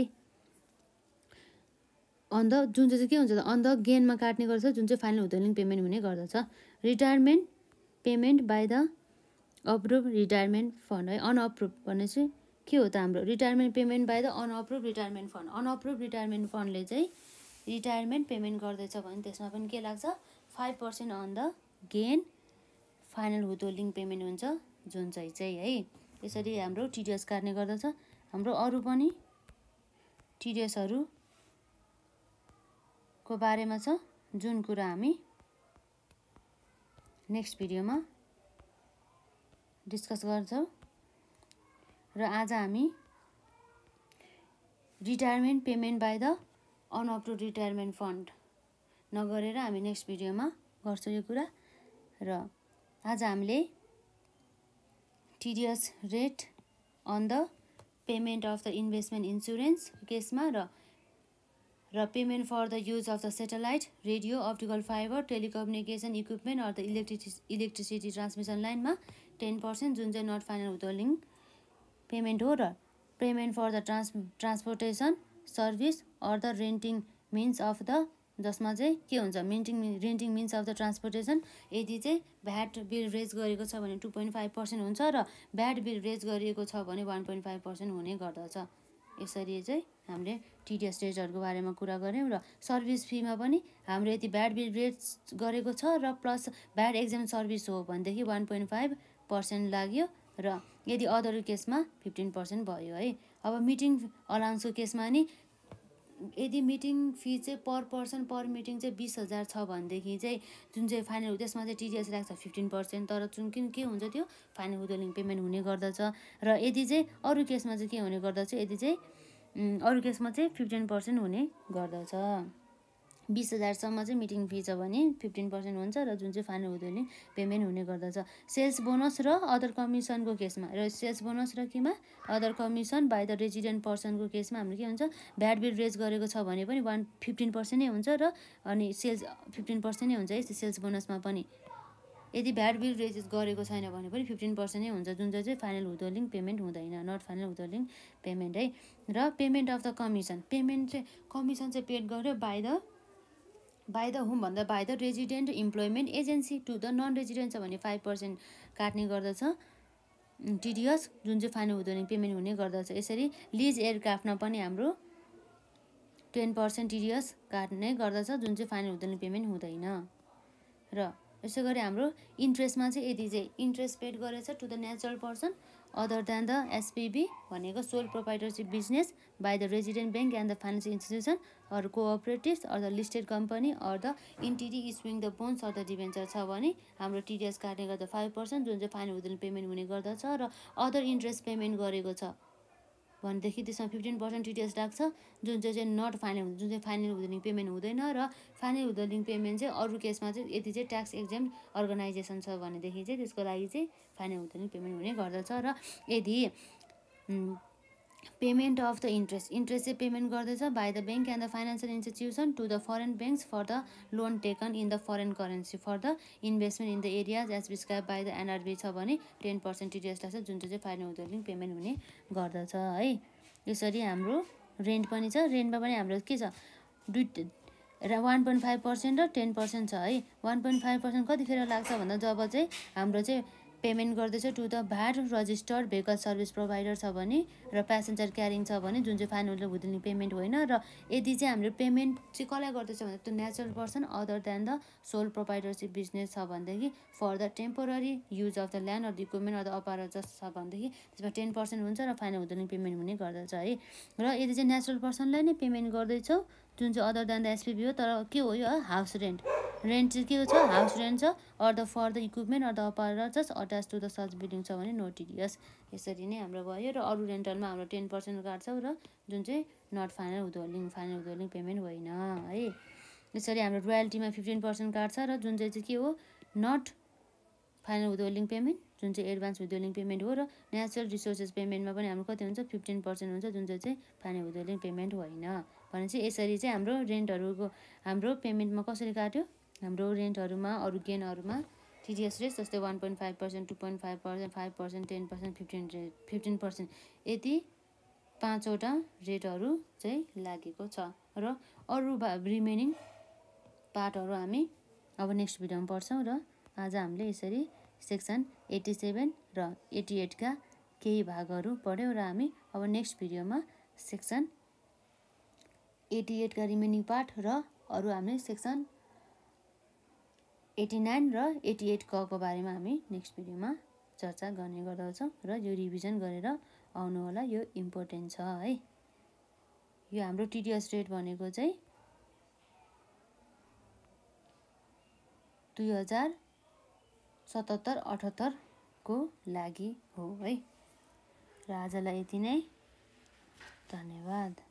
Speaker 1: अन द जुन चाहिँ के हुन्छ त अन द गेनमा काट्ने गर्छ, जुन चाहिँ फाइनल विथहोल्डिङ पेमेन्ट हुने गर्दछ। Retirement payment by the approve retirement fund है। अनअप्रुभ भने चाहिँ के हो त हाम्रो retirement payment by the unapprove retirement fund. Unapprove retirement फन्डले चाहिँ रिटायरमेन्ट पेमेन्ट गर्दैछ भने त्यसमा पनि के लाग्छ 5% on the gain final withholding payment हुन्छ, जुन चाहिँ है यसरी हाम्रो टिडिएस काट्ने गर्दछ। हाम्रो अरू पनि टिडिएसहरूको बारेमा छ, जुन कुरा हामी नेक्स्ट भिडियोमा डिस्कस गर्छौँ। र आज हामी retirement payment by the unapprove retirement fund नगरेर हामी नेक्स्ट भिडियोमा गर्छौँ यो कुरा। र आज हामीले TDS rate on the payment of the investment insurance केसमा र र payment for the use of the satellite radio optical fibre telecommunication equipment or the electricity transmission लाइनमा 10% जुन चाहिँ नट फाइनल विथहोल्डिङ पेमेन्ट हो। र payment for the transportation service or the renting means of the जसमा चाहिँ के हुन्छ renting means of the transportation यदि चाहिँ भ्याट बिल रेज गरेको छ भने 2.5% हुन्छ र भ्याट बिल रेज गरिएको छ भने 1.5% हुने गर्दछ। यसरी चाहिँ हामीले टिडिएस रेटहरूको बारेमा कुरा गऱ्यौँ। र सर्भिस फीमा पनि हाम्रो यदि भ्याट बिल रेज गरेको छ र प्लस भ्याट एक्जाम सर्भिस हो भनेदेखि 1.5% लाग्यो र यदि अदर केसमा 15% भयो है। अब मिटिङ अलाउन्सको केसमा नि यदि मिटिङ फी चाहिँ पर पर्सन पर मिटिङ चाहिँ 20,000 छ भनेदेखि चाहिँ जुन चाहिँ फाइनल त्यसमा चाहिँ टिडिएस लाग्छ 15%। तर जुन के हुन्छ त्यो फाइनल विथहोल्डिङ पेमेन्ट हुने गर्दछ। र यदि चाहिँ अरू केसमा चाहिँ के हुने गर्दछ यदि चाहिँ अरू केसमा चाहिँ 15% हुने गर्दछ। 20,000सम्म चाहिँ मिटिङ फी छ भने 15% हुन्छ र जुन चाहिँ फाइनल विथहोल्डिङ पेमेन्ट हुने गर्दछ। सेल्स बोनस र अदर कमिसनको केसमा र सेल्स बोनस र केमा other commission by the resident पर्सनको केसमा हाम्रो के हुन्छ भ्याट बिल रेज गरेको छ भने पनि 15% नै हुन्छ र अनि सेल्स 15% नै हुन्छ है सेल्स बोनसमा पनि। यदि भ्याट बिल रेज गरेको छैन भने पनि 15% नै हुन्छ जुन चाहिँ फाइनल विथहोल्डिङ पेमेन्ट हुँदैन नट फाइनल विथहोल्डिङ पेमेन्ट है। र payment of the commission commission चाहिँ पेड गर्यो बाई द हुम भन्दा by the resident employment agency to the non resident छ भने 5% काट्ने गर्दछ टिडिएस जुन चाहिँ फाइनल विथहोल्डिङ पेमेन्ट हुने गर्दछ। यसरी लिज एयरक्राफ्टमा पनि हाम्रो 10% टिडिएस काट्ने गर्दछ जुन चाहिँ फाइनल विथहोल्डिङ पेमेन्ट हुँदैन। र यसै गरी हाम्रो इन्ट्रेस्टमा चाहिँ यदि चाहिँ इन्ट्रेस्ट पेड गरेछ to the natural person other than the SPB भनेको sole proprietorship business by the resident bank and the financial institution or cooperatives or the listed company or the entity issuing the bonds or the debenture छ भने हाम्रो TDS काट्ने गर्दा 5% जुन चाहिँ final withholding payment हुने गर्दछ। र अदर इन्ट्रेस्ट पेमेन्ट गरेको छ भनेदेखि त्यसमा 15% टिडिएस लाग्छ जुन चाहिँ नट फाइनल जुन चाहिँ फाइनल विथहोल्डिङ पेमेन्ट हुँदैन। र फाइनल विथहोल्डिङ पेमेन्ट चाहिँ अरू केसमा चाहिँ यदि चाहिँ ट्याक्स एक्जाम अर्गनाइजेसन छ भनेदेखि चाहिँ त्यसको लागि चाहिँ फाइनल विथहोल्डिङ पेमेन्ट हुने गर्दछ। र यदि पेमेन्ट अफ द इन्ट्रेस्ट चाहिँ पेमेन्ट गर्दैछ by the bank and the financial institution to the foreign banks for the loan taken in the foreign currency for the investment in the areas as prescribe by the NRB छ भने 10% TDS लाग्छ जुन चाहिँ final withholding payment हुने गर्दछ है। यसरी हाम्रो रेन्ट पनि छ रेन्टमा पनि हाम्रो के छ 1.5% र 10% छ है। 1.5% कतिखेर लाग्छ भन्दा जब चाहिँ हाम्रो चाहिँ पेमेन्ट गर्दैछ to the VAT registered vehicle service provider छ भने र प्यासेन्जर क्यारिङ छ भने जुन चाहिँ फाइनल विथहोल्डिङ पेमेन्ट होइन। र यदि चाहिँ हाम्रो पेमेन्ट चाहिँ कसलाई गर्दैछ भने त्यो natural person other than the sole proprietorship business छ भनेदेखि for the temporary use of the land or the equipment or the operators छ भनेदेखि त्यसमा 10% हुन्छ र फाइनल विथहोल्डिङ पेमेन्ट हुने गर्दछ है। र यदि चाहिँ नेचुरल पर्सनलाई नै पेमेन्ट गर्दैछौँ जुन चाहिँ अदर देन द एसपिबी हो तर के हो यो हाउस रेन्ट चाहिँ के छ हाउस रेन्ट छ or the for the equipment or the operators attach to the such building छ भने नो टिडिएस। यसरी नै हाम्रो भयो। र अरू रेन्टलमा हाम्रो 10% काट्छौँ र जुन चाहिँ नट फाइनल विथहोल्डिङ पेमेन्ट होइन है। यसरी हाम्रो रोयल्टीमा 15% काट्छ र जुन चाहिँ के हो नट फाइनल विथहोल्डिङ पेमेन्ट जुन चाहिँ एडभान्स विथहोल्डिङ पेमेन्ट हो। र नेचुरल रिसोर्सेस पेमेन्टमा पनि हाम्रो कति हुन्छ 15% हुन्छ जुन चाहिँ फाइनल विथहोल्डिङ पेमेन्ट होइन भनेपछि यसरी चाहिँ हाम्रो रेन्टहरूको हाम्रो पेमेन्टमा कसरी काट्यो हाम्रो रेन्टहरूमा अरू गेनहरूमा टिडिएस रेट जस्तै 1.5%, 2.5%, 5%, 10%, 15% यति 5वटा रेटहरू चाहिँ लागेको छ। र अरू रिमेनिङ पार्टहरू हामी अब नेक्स्ट भिडियोमा पढ्छौँ। र आज हामीले यसरी सेक्सन 87 र 88 का केही भागहरू पढ्यौँ। र हामी अब नेक्स्ट भिडियोमा सेक्सन 88 का रिमेनिङ पार्ट र अरू हामीले सेक्सन 89 र 88 को बारेमा हामी नेक्स्ट भिडियोमा चर्चा गर्ने गर्दछौँ। र यो रिभिजन गरेर आउनु होला यो इम्पोर्टेन्ट छ है। यो हाम्रो टिडिएस रेट भनेको चाहिँ 2077-78 को लागि हो है। र आजलाई यति नै, धन्यवाद।